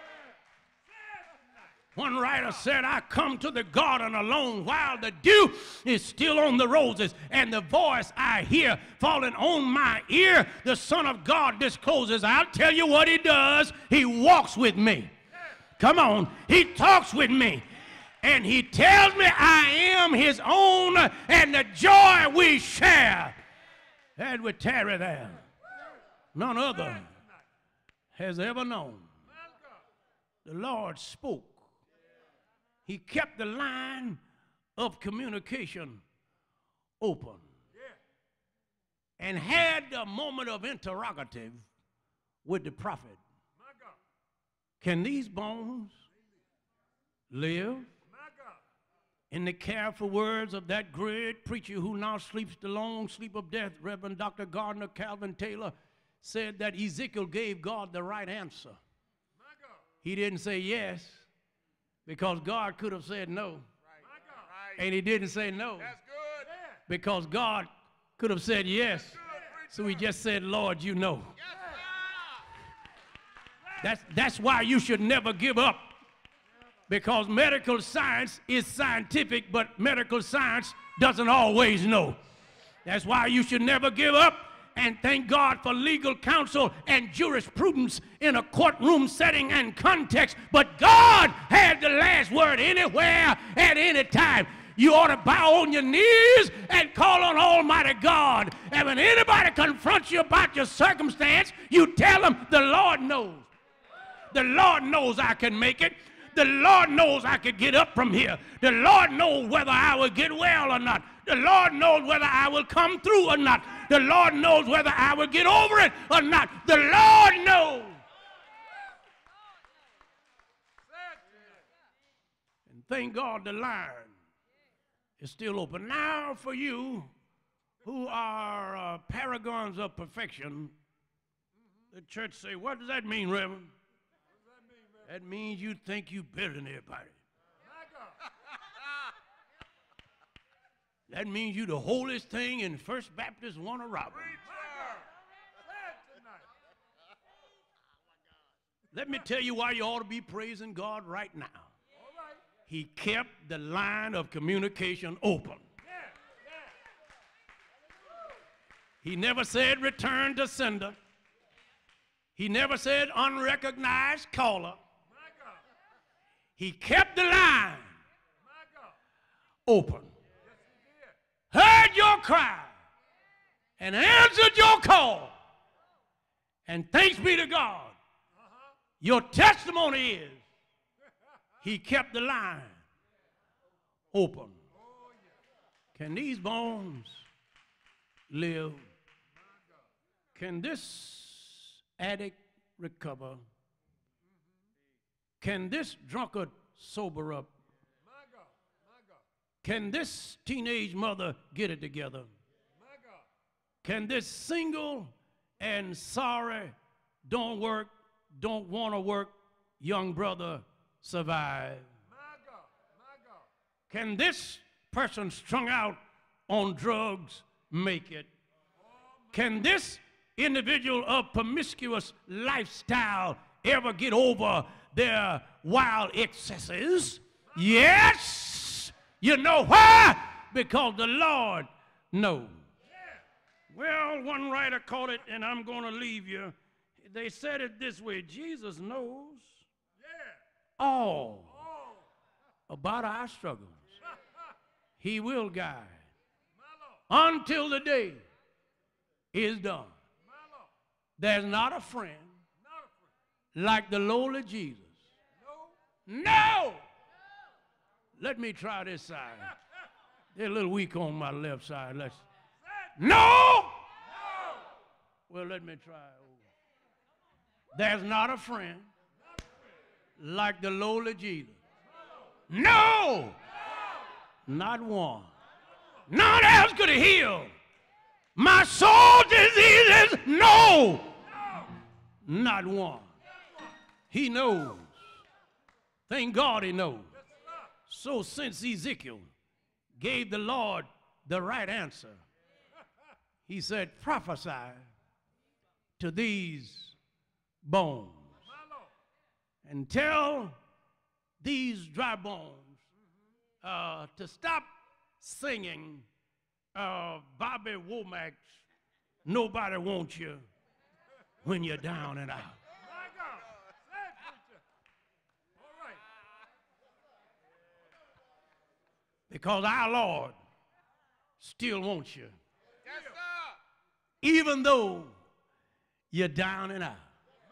One writer said, I come to the garden alone while the dew is still on the roses, and the voice I hear falling on my ear, the Son of God discloses. I'll tell you what he does. He walks with me. Come on. He talks with me. And he tells me I am his own, and the joy we share. And we tarry there. None other has ever known. The Lord spoke. He kept the line of communication open. And had a moment of interrogative with the prophet. Can these bones live? In the careful words of that great preacher who now sleeps the long sleep of death, Reverend Doctor Gardner Calvin Taylor, said that Ezekiel gave God the right answer. He didn't say yes, because God could have said no. And he didn't say no, because God could have said yes. So he just said, Lord, you know. That's, that's why you should never give up. Because medical science is scientific, but medical science doesn't always know. That's why you should never give up, and thank God for legal counsel and jurisprudence in a courtroom setting and context. But God had the last word anywhere at any time. You ought to bow on your knees and call on Almighty God. And when anybody confronts you about your circumstance, you tell them the Lord knows. The Lord knows I can make it. The Lord knows I could get up from here. The Lord knows whether I will get well or not. The Lord knows whether I will come through or not. The Lord knows whether I will get over it or not. The Lord knows. Thank God the line is still open. Now for you who are uh, paragons of perfection, the church say, what does that mean, Reverend? That means you think you better than everybody. That means you the holiest thing in First Baptist Warner Robins. Let me tell you why you ought to be praising God right now. He kept the line of communication open. He never said return to sender. He never said unrecognized caller. He kept the line open. Heard your cry and answered your call. And thanks be to God, your testimony is he kept the line open. Can these bones live? Can this addict recover? Can this drunkard sober up? Can this teenage mother get it together? Can this single and sorry, don't work, don't want to work young brother survive? Can this person strung out on drugs make it? Can this individual of promiscuous lifestyle ever get over their wild excesses? Yes! You know why? Because the Lord knows. Well, one writer called it, and I'm going to leave you. They said it this way: Jesus knows all about our struggles. He will guide until the day is done. There's not a friend like the lowly Jesus. No! Let me try this side. They're a little weak on my left side. Let's. No! Well, let me try. There's not a friend like the lowly Jesus. No! Not one. None else could heal my soul diseases. No! Not one. He knows. Thank God he knows. So since Ezekiel gave the Lord the right answer, he said, prophesy to these bones and tell these dry bones uh, to stop singing uh, Bobby Womack's Nobody Wants You When You're Down and Out. Because our Lord still wants you. Yes, sir. Even though you're down and out.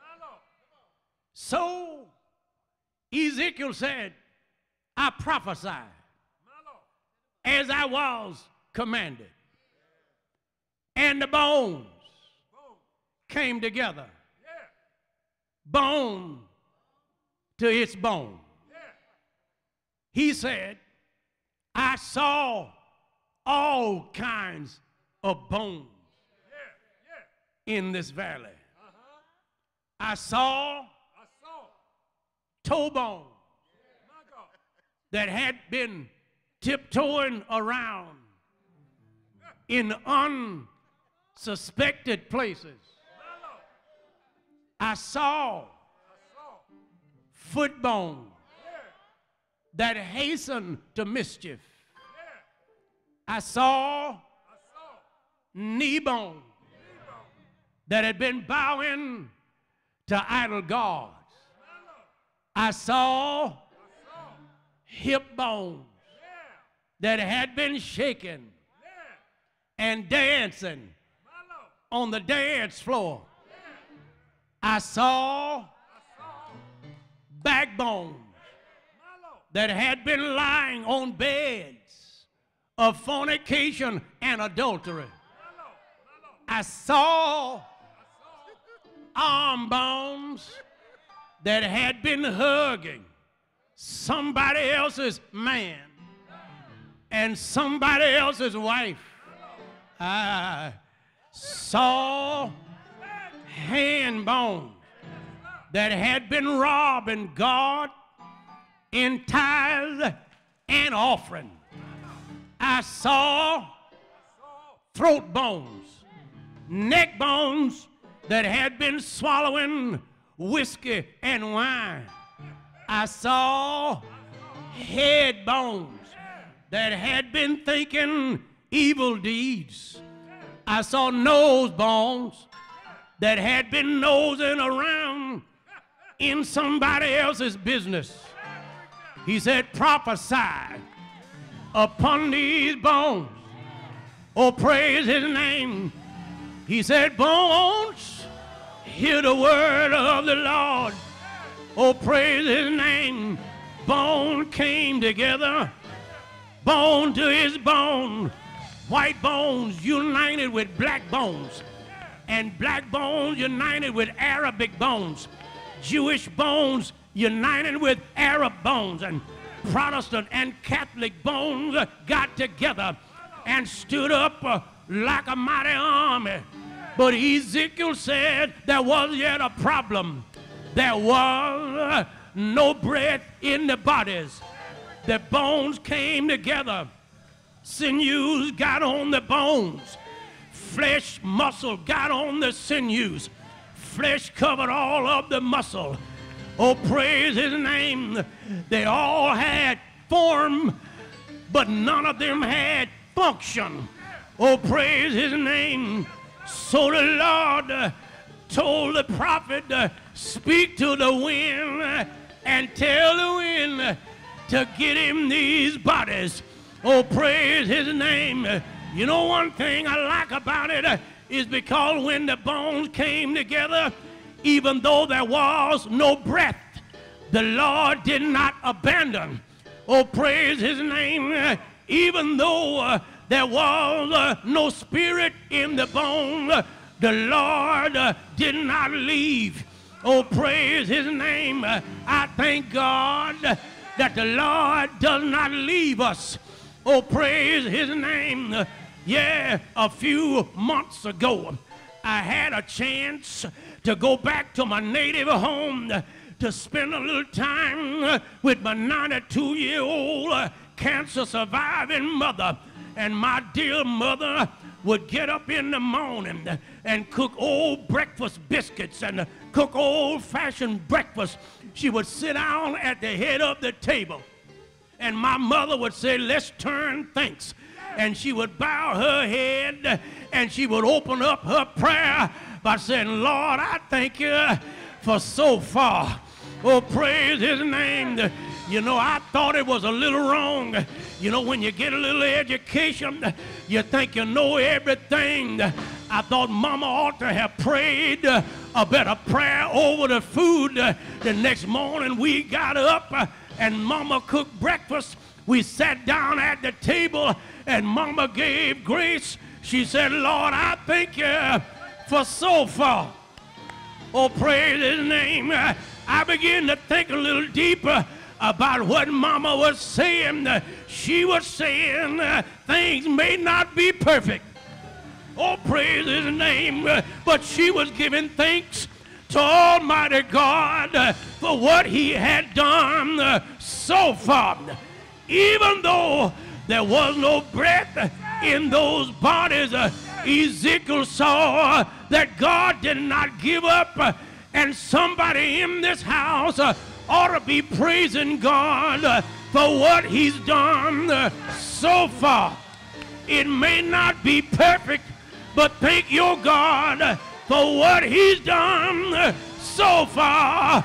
So Ezekiel said, I prophesied as I was commanded. And the bones came together. Bone to its bone. He said, I saw all kinds of bones in this valley. I saw toe bones that had been tiptoeing around in unsuspected places. I saw foot bones that hastened to mischief. I saw knee bones that had been bowing to idol gods. I saw hip bones that had been shaken and dancing on the dance floor. I saw backbones that had been lying on beds of fornication and adultery. I saw arm bones that had been hugging somebody else's man and somebody else's wife. I saw hand bones that had been robbing God in tithe and offering. I saw throat bones, neck bones that had been swallowing whiskey and wine. I saw head bones that had been thinking evil deeds. I saw nose bones that had been nosing around in somebody else's business. He said, prophesy upon these bones. Oh, praise his name. He said, bones, hear the word of the Lord. Oh, praise his name. Bone came together, bone to his bone. White bones united with black bones, and black bones united with Arabic bones. Jewish bones united with Arab bones, and Protestant and Catholic bones got together and stood up uh, like a mighty army. But Ezekiel said there was yet a problem. There was uh, no breath in the bodies. The bones came together. Sinews got on the bones. Flesh, muscle got on the sinews. Flesh covered all of the muscle. Oh, praise his name. They all had form, but none of them had function. Oh, praise his name. So the Lord uh, told the prophet, uh, speak to the wind uh, and tell the wind uh, to get him these bodies. Oh, praise his name. Uh, you know, one thing I like about it uh, is because when the bones came together, even though there was no breath, the Lord did not abandon. Oh, praise his name. Uh, even though uh, there was uh, no spirit in the bone, uh, the Lord uh, did not leave. Oh, praise his name. Uh, I thank God that the Lord does not leave us. Oh, praise his name. Uh, yeah, a few months ago, I had a chance to go back to my native home uh, to spend a little time uh, with my ninety-two-year-old uh, cancer-surviving mother. And my dear mother would get up in the morning and cook old breakfast biscuits and cook old-fashioned breakfast. She would sit down at the head of the table, and my mother would say, let's turn thanks. And she would bow her head, and she would open up her prayer by saying, Lord, I thank you for so far. Oh, praise his name. You know, I thought it was a little wrong. You know, when you get a little education, you think you know everything. I thought Mama ought to have prayed a better prayer over the food. The next morning we got up and Mama cooked breakfast. We sat down at the table and Mama gave grace. She said, Lord, I thank you for so far. Oh, praise his name. I began to think a little deeper about what Mama was saying. She was saying uh, things may not be perfect. Oh, praise his name. Uh, but she was giving thanks to Almighty God uh, for what he had done uh, so far. Even though there was no breath in those bodies, uh, Ezekiel saw uh, that God did not give up. Uh, and somebody in this house uh, ought to be praising God uh, for what he's done uh, so far. It may not be perfect, but thank your God uh, for what he's done uh, so far.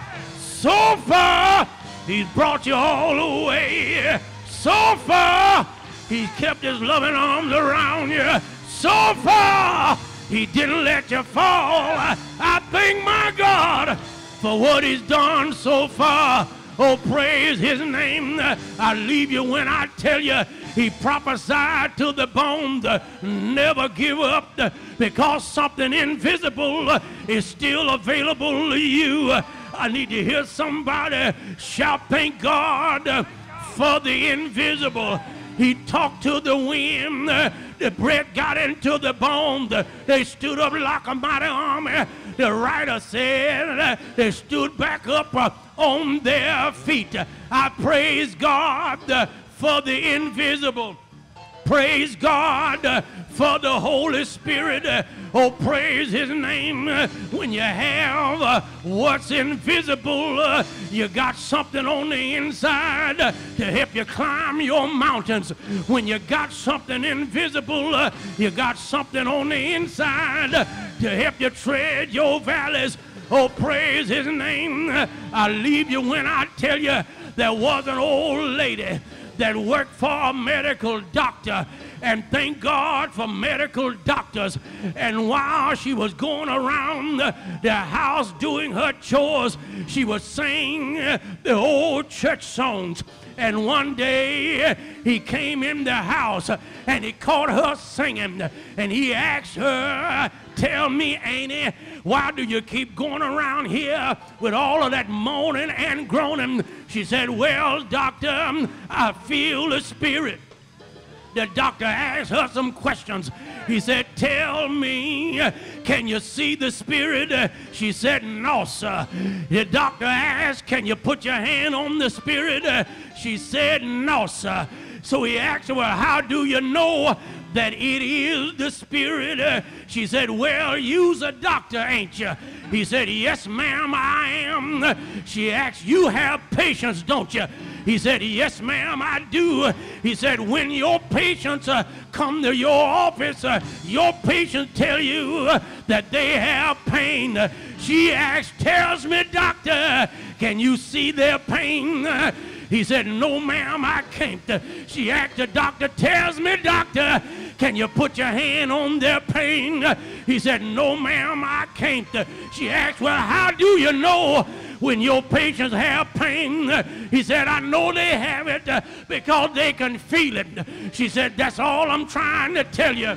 So far, he's brought you all the way. So far, he's kept his loving arms around you. So far, he didn't let you fall. I thank my God for what he's done so far. Oh, praise his name. I leave you when I tell you he prophesied to the bones, never give up, because something invisible is still available to you. I need to hear somebody shout, thank God for the invisible. He talked to the wind. The breath got into the bones. They stood up like a mighty army. The writer said they stood back up on their feet. I praise God for the invisible. Praise God for the Holy Spirit. Oh, praise his name. When you have what's invisible, you got something on the inside to help you climb your mountains. When you got something invisible, you got something on the inside to help you tread your valleys. Oh, praise his name. I leave you when I tell you there was an old lady that worked for a medical doctor, and thank God for medical doctors. And while she was going around the house doing her chores, she was singing the old church songs. And one day he came in the house and he caught her singing, and he asked her, tell me, Annie, why do you keep going around here with all of that moaning and groaning? She said, well, doctor, I feel the spirit. The doctor asked her some questions. He said, tell me, can you see the spirit? She said, no, sir. The doctor asked, can you put your hand on the spirit? She said, no, sir. So he asked her, well, how do you know that it is the spirit? Uh, she said, well, you's a doctor, ain't you? He said, yes, ma'am, I am. She asked, you have patients, don't you? He said, yes, ma'am, I do. He said, when your patients uh, come to your office, uh, your patients tell you uh, that they have pain. Uh, she asked, tells me, doctor, can you see their pain? Uh, He said, no, ma'am, I can't. She asked the doctor, tells me, doctor, can you put your hand on their pain? He said, no, ma'am, I can't. She asked, well, how do you know when your patients have pain? He said, I know they have it because they can feel it. She said, that's all I'm trying to tell you.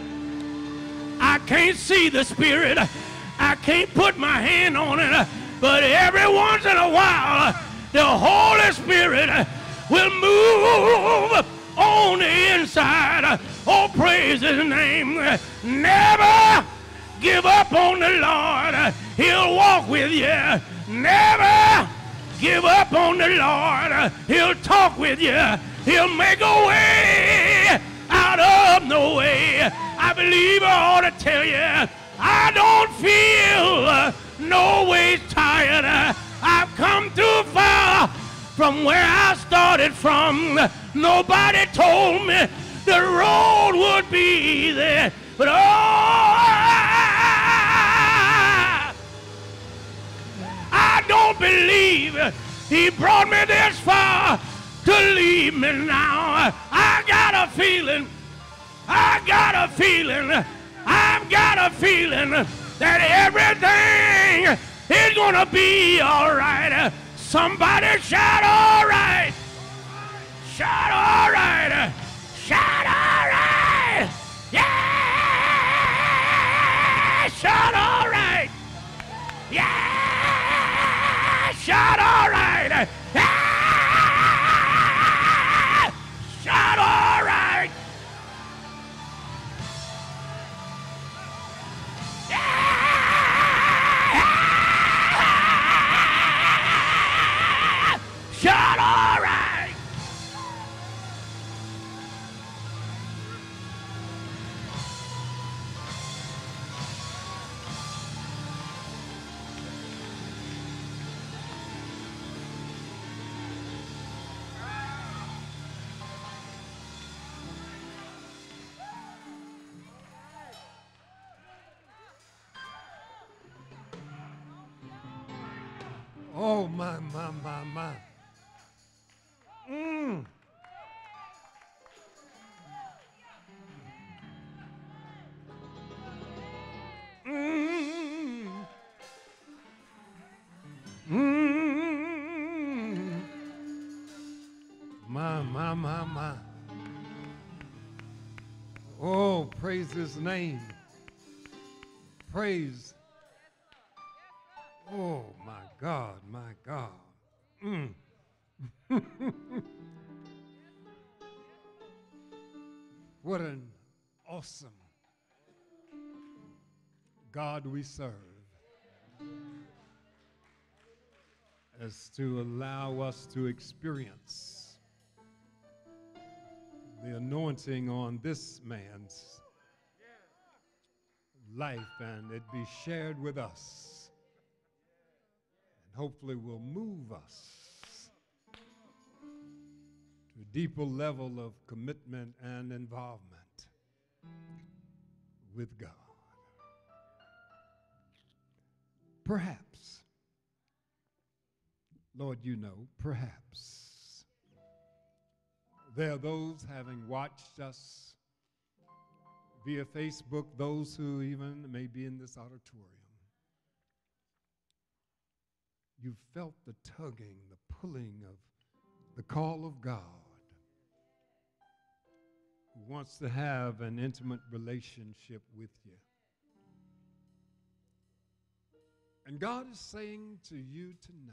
I can't see the spirit. I can't put my hand on it. But every once in a while, the Holy Spirit will move on the inside. Oh, praise his name. Never give up on the Lord. He'll walk with you. Never give up on the Lord. He'll talk with you. He'll make a way out of no way. I believe I ought to tell you, I don't feel no way tired. I've come too far from where I started from. Nobody told me the road would be there. But oh, I don't believe he brought me this far to leave me now. I got a feeling, I got a feeling, I've got a feeling that everything is gonna be all right. Somebody shout all right. Shout all right. Shout all right. Yeah. Shout all right. Yeah. Shout all right. Yeah. Shout all right. Shout all right. Oh, my, my, my, my. Mm. Mm. Mm. My, my, my, my. Oh, praise his name. Praise. Oh, my God, my God. Mm. What an awesome God we serve, as to allow us to experience the anointing on this man's life, and it be shared with us, and hopefully will move us to a deeper level of commitment and involvement with God. Perhaps, Lord, you know, perhaps there are those having watched us via Facebook, those who even may be in this auditorium. You felt the tugging, the pulling of the call of God, who wants to have an intimate relationship with you. And God is saying to you tonight,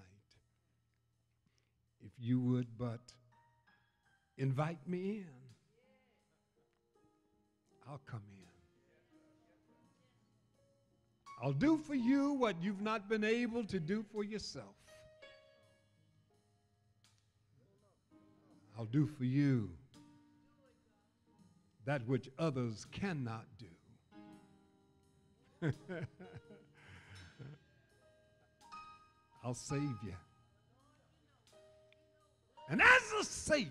if you would but invite me in, I'll come in. I'll do for you what you've not been able to do for yourself. I'll do for you that which others cannot do. I'll save you. And as a Savior,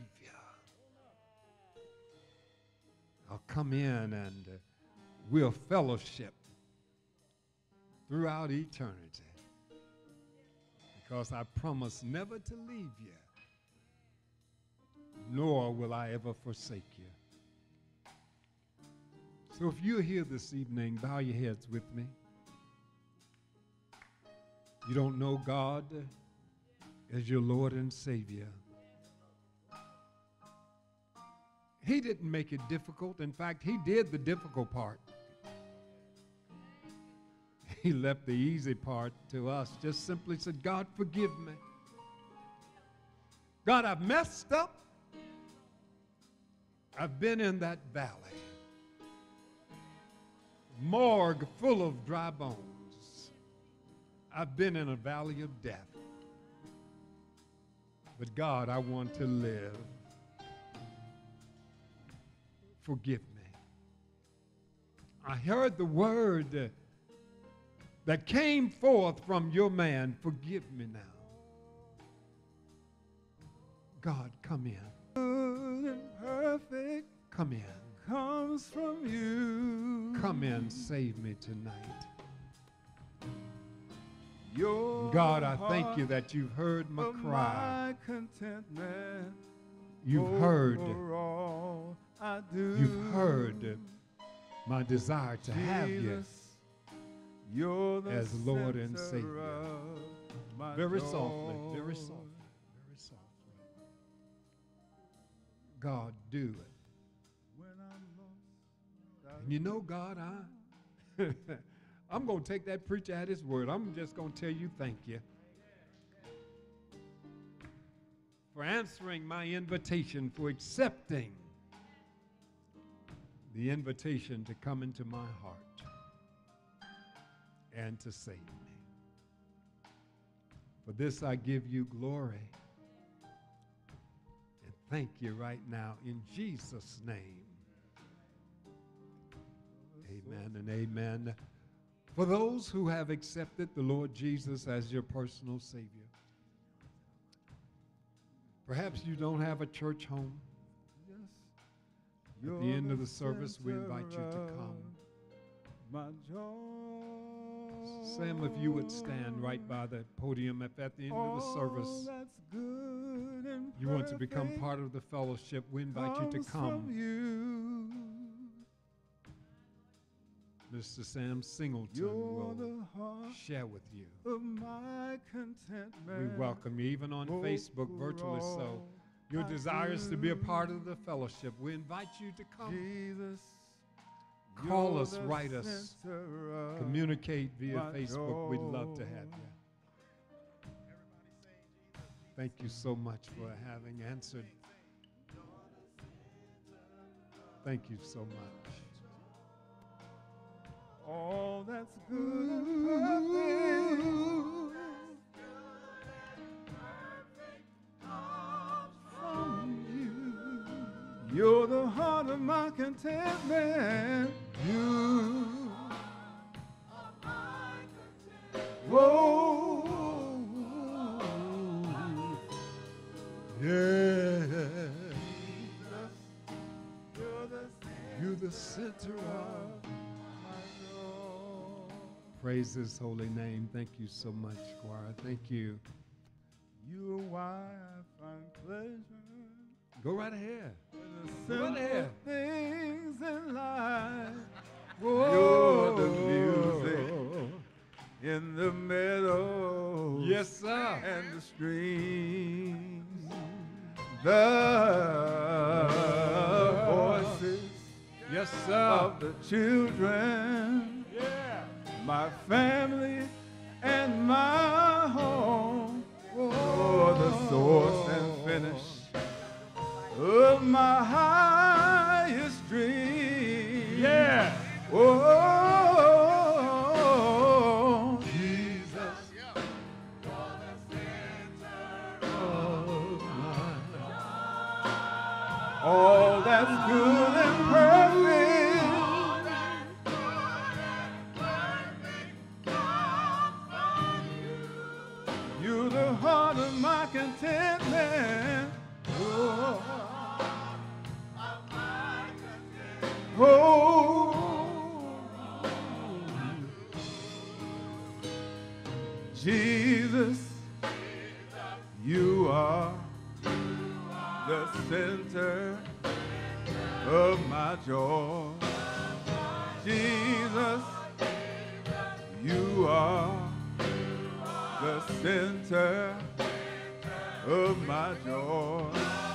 I'll come in and uh, we'll fellowship throughout eternity, because I promise never to leave you, nor will I ever forsake you. So if you're here this evening, bow your heads with me. You don't know God as your Lord and Savior. He didn't make it difficult. In fact, he did the difficult part. He left the easy part to us. Just simply said, God, forgive me. God, I've messed up. I've been in that valley, morgue full of dry bones. I've been in a valley of death. But God, I want to live. Forgive me. I heard the word that came forth from your man. Forgive me now. God, come in. Good and perfect Come in. comes from you. Come in, save me tonight. You're God, the I thank you heart that you've heard my of cry. my contentment. You've heard, over all I do. you've heard my desire to have you Jesus, you're the as Lord and center Savior. of my Very joy. softly, very softly, very softly. God, do it. When I'm lost, And you know, God, I, I'm going to take that preacher at his word. I'm just going to tell you thank you for answering my invitation, for accepting the invitation to come into my heart and to save me. For this I give you glory and thank you right now in Jesus' name. Amen and amen. For those who have accepted the Lord Jesus as your personal Savior, perhaps you don't have a church home. At the end of the service, we invite you to come. My joy. Sam, if you would stand right by the podium, if at the end of the service All that's good and you want to become perfect part of the fellowship, we invite you to comes come. from you. Mister Sam Singleton You're will the heart share with you. of my contentment. We welcome you, even on Facebook, virtually so. Overall, Your I desire is to be a do. part of the fellowship. We invite you to come. Jesus, Call you're us, the write us, center of communicate via my Facebook. We'd love to joy. have you. Thank you so much for having answered. Thank you so much. All that's good and perfect comes from you. You're the heart of my contentment. You are my contentment. Whoa. Yeah. You're the You're the center of. Praise his holy name. Thank you so much, choir. Thank you. You're why I find pleasure Go right ahead. in Go the right simple ahead. things in life. Whoa. You're the music in the meadow. Yes, sir. And the streams. The voices Yes, sir. of the children. Yeah. My family and my home. Oh, the source and finish of my highest dream. Yeah. Oh, Jesus. All that's good and perfect. You're the heart of my contentment. Oh, oh, Jesus, you are the center of my joy. Jesus, you are the center of my joy.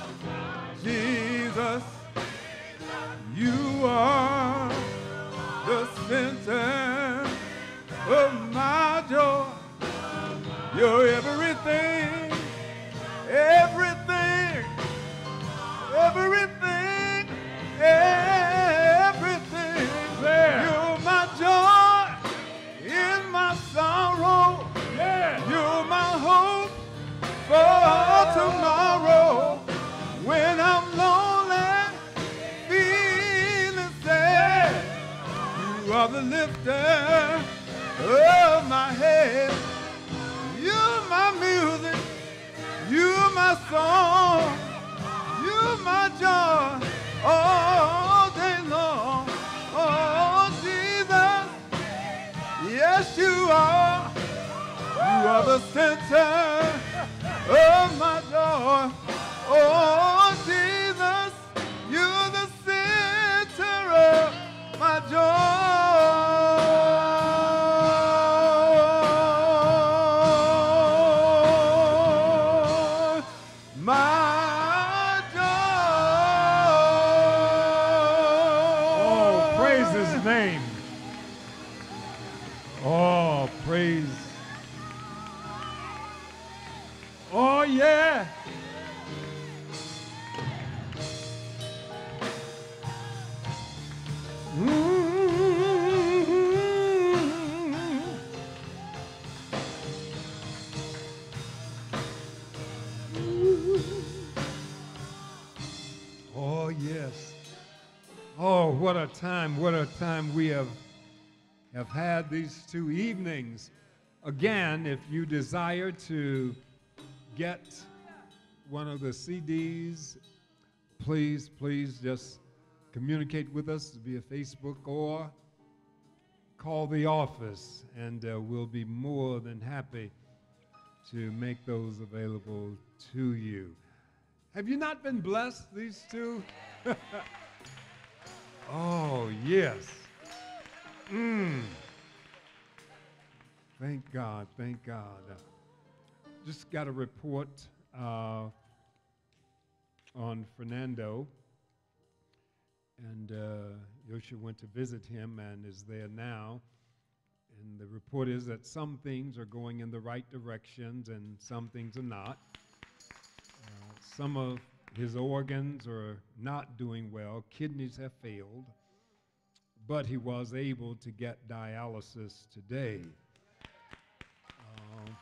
Jesus, you are the center of my joy. You're everything, everything, everything, everything. You're my joy in my sorrow. You're my hope for tomorrow. When I'm lonely, feeling sad, you are the lifter of my head. You're my music, you're my song, you're my joy all day long. Oh, Jesus, yes, you are. You are the center of my joy. Oh, Jesus, you're the center of my joy. My joy. Oh, praise his name. Oh, praise. Oh, yeah. Oh, yes. Oh, what a time, what a time we have, have had these two evenings. Again, if you desire to get one of the C Ds, please, please just communicate with us via Facebook or call the office, and uh, we'll be more than happy to make those available to you. Have you not been blessed, these two? Oh, yes. Mm. Thank God, thank God. Uh, just got a report uh, on Fernando, and uh, Yosha went to visit him and is there now. And the report is that some things are going in the right directions and some things are not. some of his organs are not doing well. Kidneys have failed, but he was able to get dialysis today. Uh,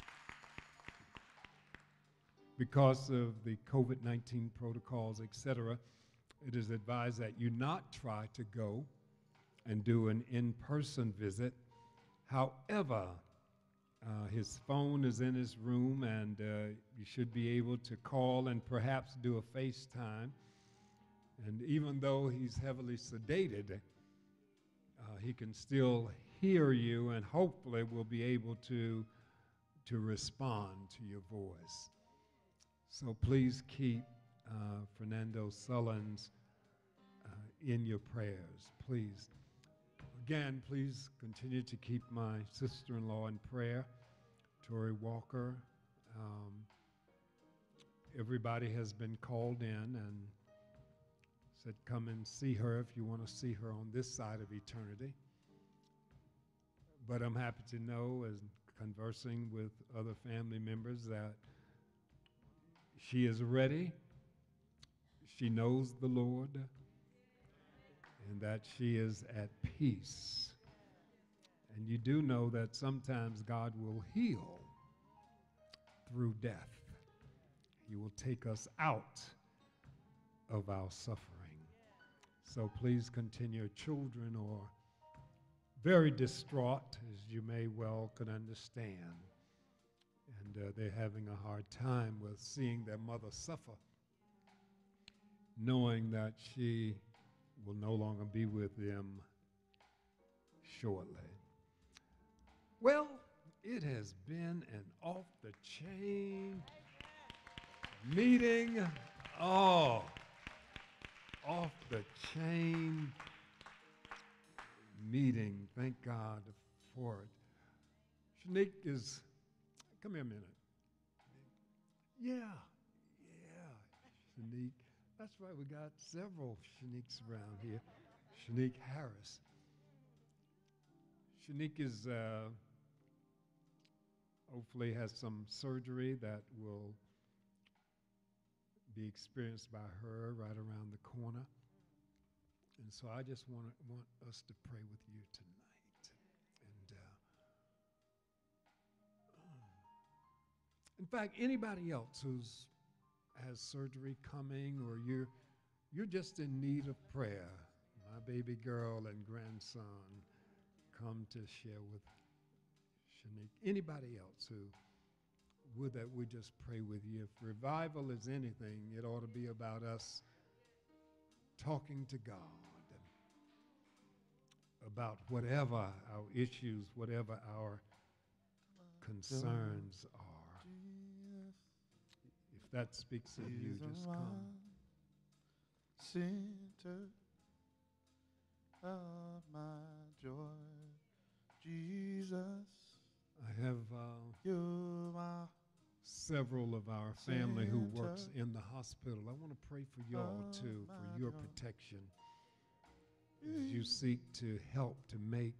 because of the COVID nineteen protocols, et cetera, it is advised that you not try to go and do an in-person visit. However, uh, his phone is in his room, and uh, you should be able to call and perhaps do a FaceTime. And even though he's heavily sedated, uh, he can still hear you, and hopefully will be able to, to respond to your voice. So please keep uh, Fernando Sullins uh, in your prayers, please. Again, please continue to keep my sister-in-law in prayer, Tori Walker. Um, everybody has been called in and said, come and see her if you want to see her on this side of eternity. But I'm happy to know, as conversing with other family members, that she is ready, she knows the Lord, and that she is at peace. And you do know that sometimes God will heal through death. He will take us out of our suffering. So please continue. Children are very distraught, as you may well can understand. And uh, they're having a hard time with seeing their mother suffer, knowing that she will no longer be with them shortly. Well, it has been an off-the-chain meeting. Oh, off-the-chain meeting. Thank God for it. Shanique is, come here a minute. Yeah, yeah, Shanique. That's right, we got several Shaniques around here. Shanique Harris. Shanique is, uh, hopefully has some surgery that will be experienced by her right around the corner. And so I just want, want us to pray with you tonight. And uh, in fact, anybody else who's has surgery coming, or you're, you're just in need of prayer, my baby girl and grandson come to share with Shanique. Anybody else who would that would just pray with you. If revival is anything, it ought to be about us talking to God about whatever our issues, whatever our concerns are. If that speaks of you, just come. Center of my joy, Jesus. I have uh, You are several of our family who works in the hospital. I want to pray for you all too, for your protection as you seek to help to make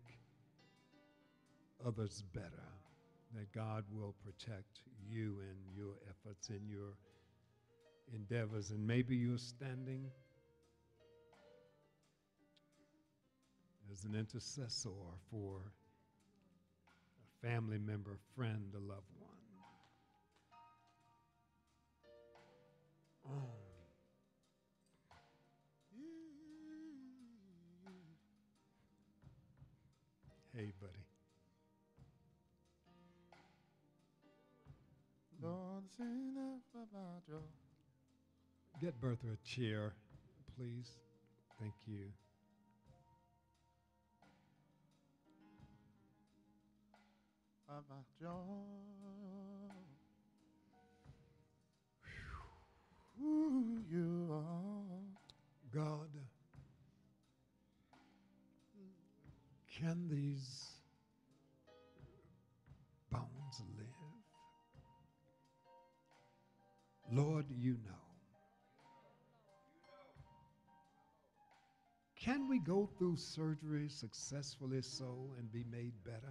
others better, that God will protect you in your efforts, in your endeavors. And maybe you're standing as an intercessor for a family member, friend, a loved one. Oh. Hey, buddy. Lord, sing about your Get Bertha a chair, please. Thank you. about your who you are. God, can these bones live? Lord, you know. Can we go through surgery successfully so and be made better?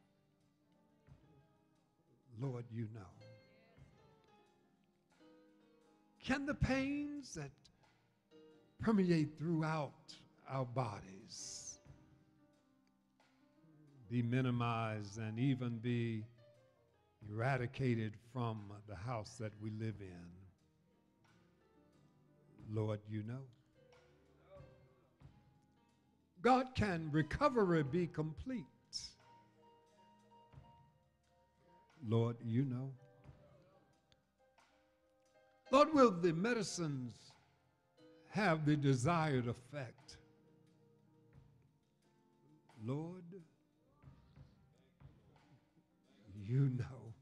Lord, you know. can the pains that permeate throughout our bodies be minimized and even be eradicated from the house that we live in? Lord, you know. God, can recovery be complete? Lord, you know. Lord, will the medicines have the desired effect? Lord, you know.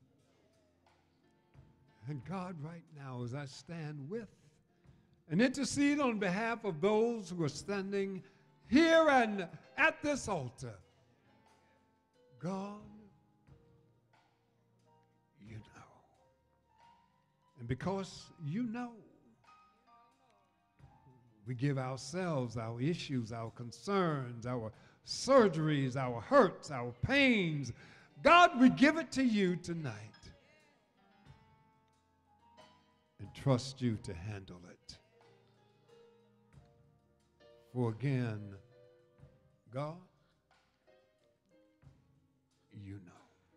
And God, right now, as I stand with and intercede on behalf of those who are standing here and at this altar, God, you know. And because you know, we give ourselves, our issues, our concerns, our surgeries, our hurts, our pains. God, we give it to you tonight and trust you to handle it. For again, God, you know.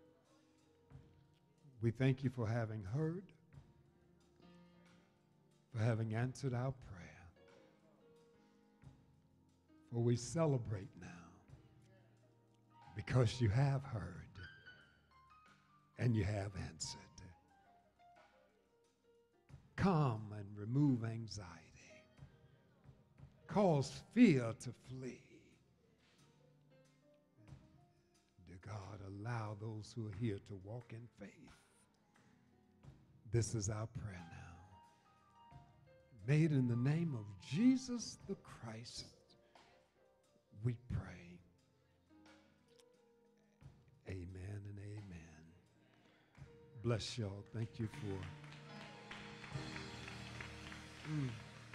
We thank you for having heard, for having answered our prayer. For we celebrate now because you have heard and you have answered. Calm and remove anxiety. Cause fear to flee. Dear God, allow those who are here to walk in faith. This is our prayer now. Made in the name of Jesus the Christ, we pray. Amen and amen. Bless y'all. Thank you for. Mm.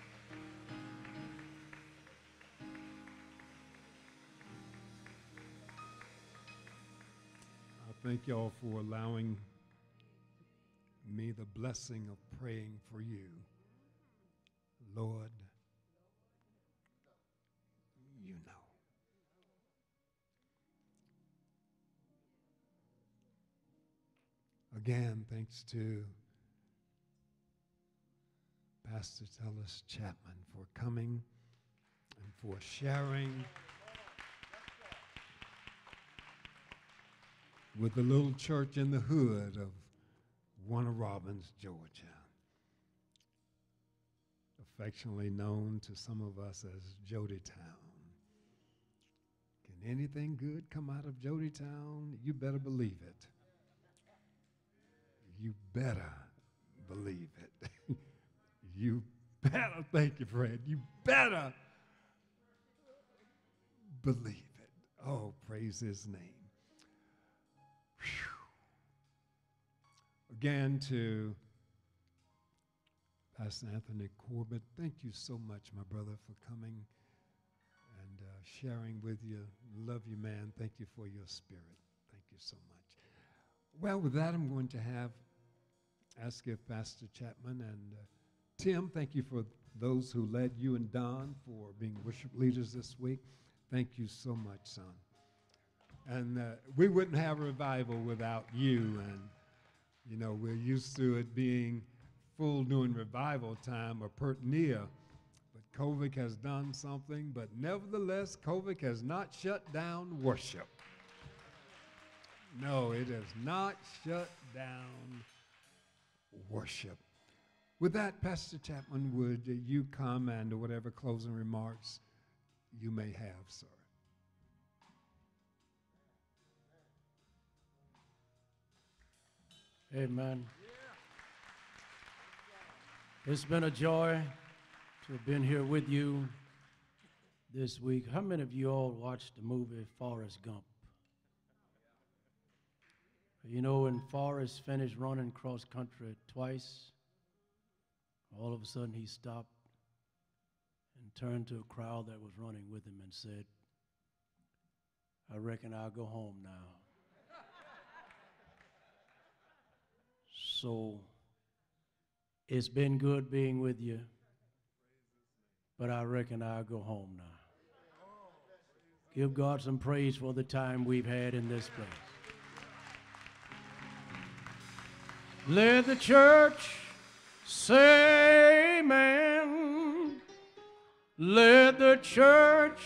I thank y'all for allowing me the blessing of praying for you. Lord, you know. Again, thanks to Pastor Tellis Chapman for coming and for sharing with the little church in the hood of Warner Robins, Georgia, affectionately known to some of us as Jody Town. Can anything good come out of Jody Town? You better believe it. You better believe it. You better, thank you, Fred. You better believe it. Oh, praise his name. Whew. Again, to Pastor Anthony Corbett, thank you so much, my brother, for coming and uh, sharing with you. Love you, man. Thank you for your spirit. Thank you so much. Well, with that, I'm going to have ask if Pastor Chapman and uh, Tim, thank you for those who led you and Don for being worship leaders this week. Thank you so much, son. And uh, we wouldn't have revival without you. And, you know, we're used to it being full during revival time or pert near. But COVID has done something. But nevertheless, COVID has not shut down worship. No, it has not shut down worship. With that, Pastor Chapman, would you come and whatever closing remarks you may have, sir? Amen. It's been a joy to have been here with you this week. How many of you all watched the movie Forrest Gump? You know, when Forrest finished running cross country twice, all of a sudden he stopped and turned to a crowd that was running with him and said, "I reckon I'll go home now." So It's been good being with you, but I reckon I'll go home now. Give God some praise for the time we've had in this place. Let the church say amen. Let the church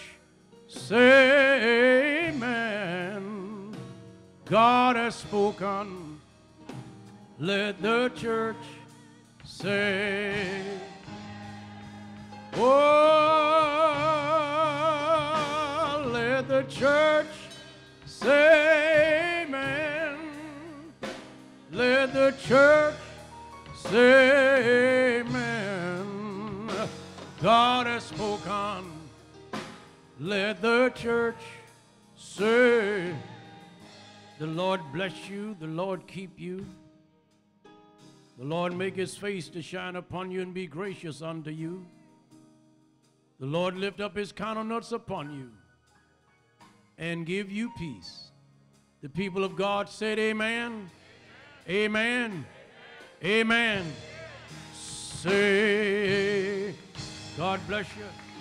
say amen. God has spoken. Let the church say, oh, let the church say amen. Let the church say amen. God has spoken. Let the church say, the Lord bless you, the Lord keep you. The Lord make his face to shine upon you and be gracious unto you. The Lord lift up his countenance upon you and give you peace. The people of God said amen. Amen. Amen. Amen. Say, God bless you.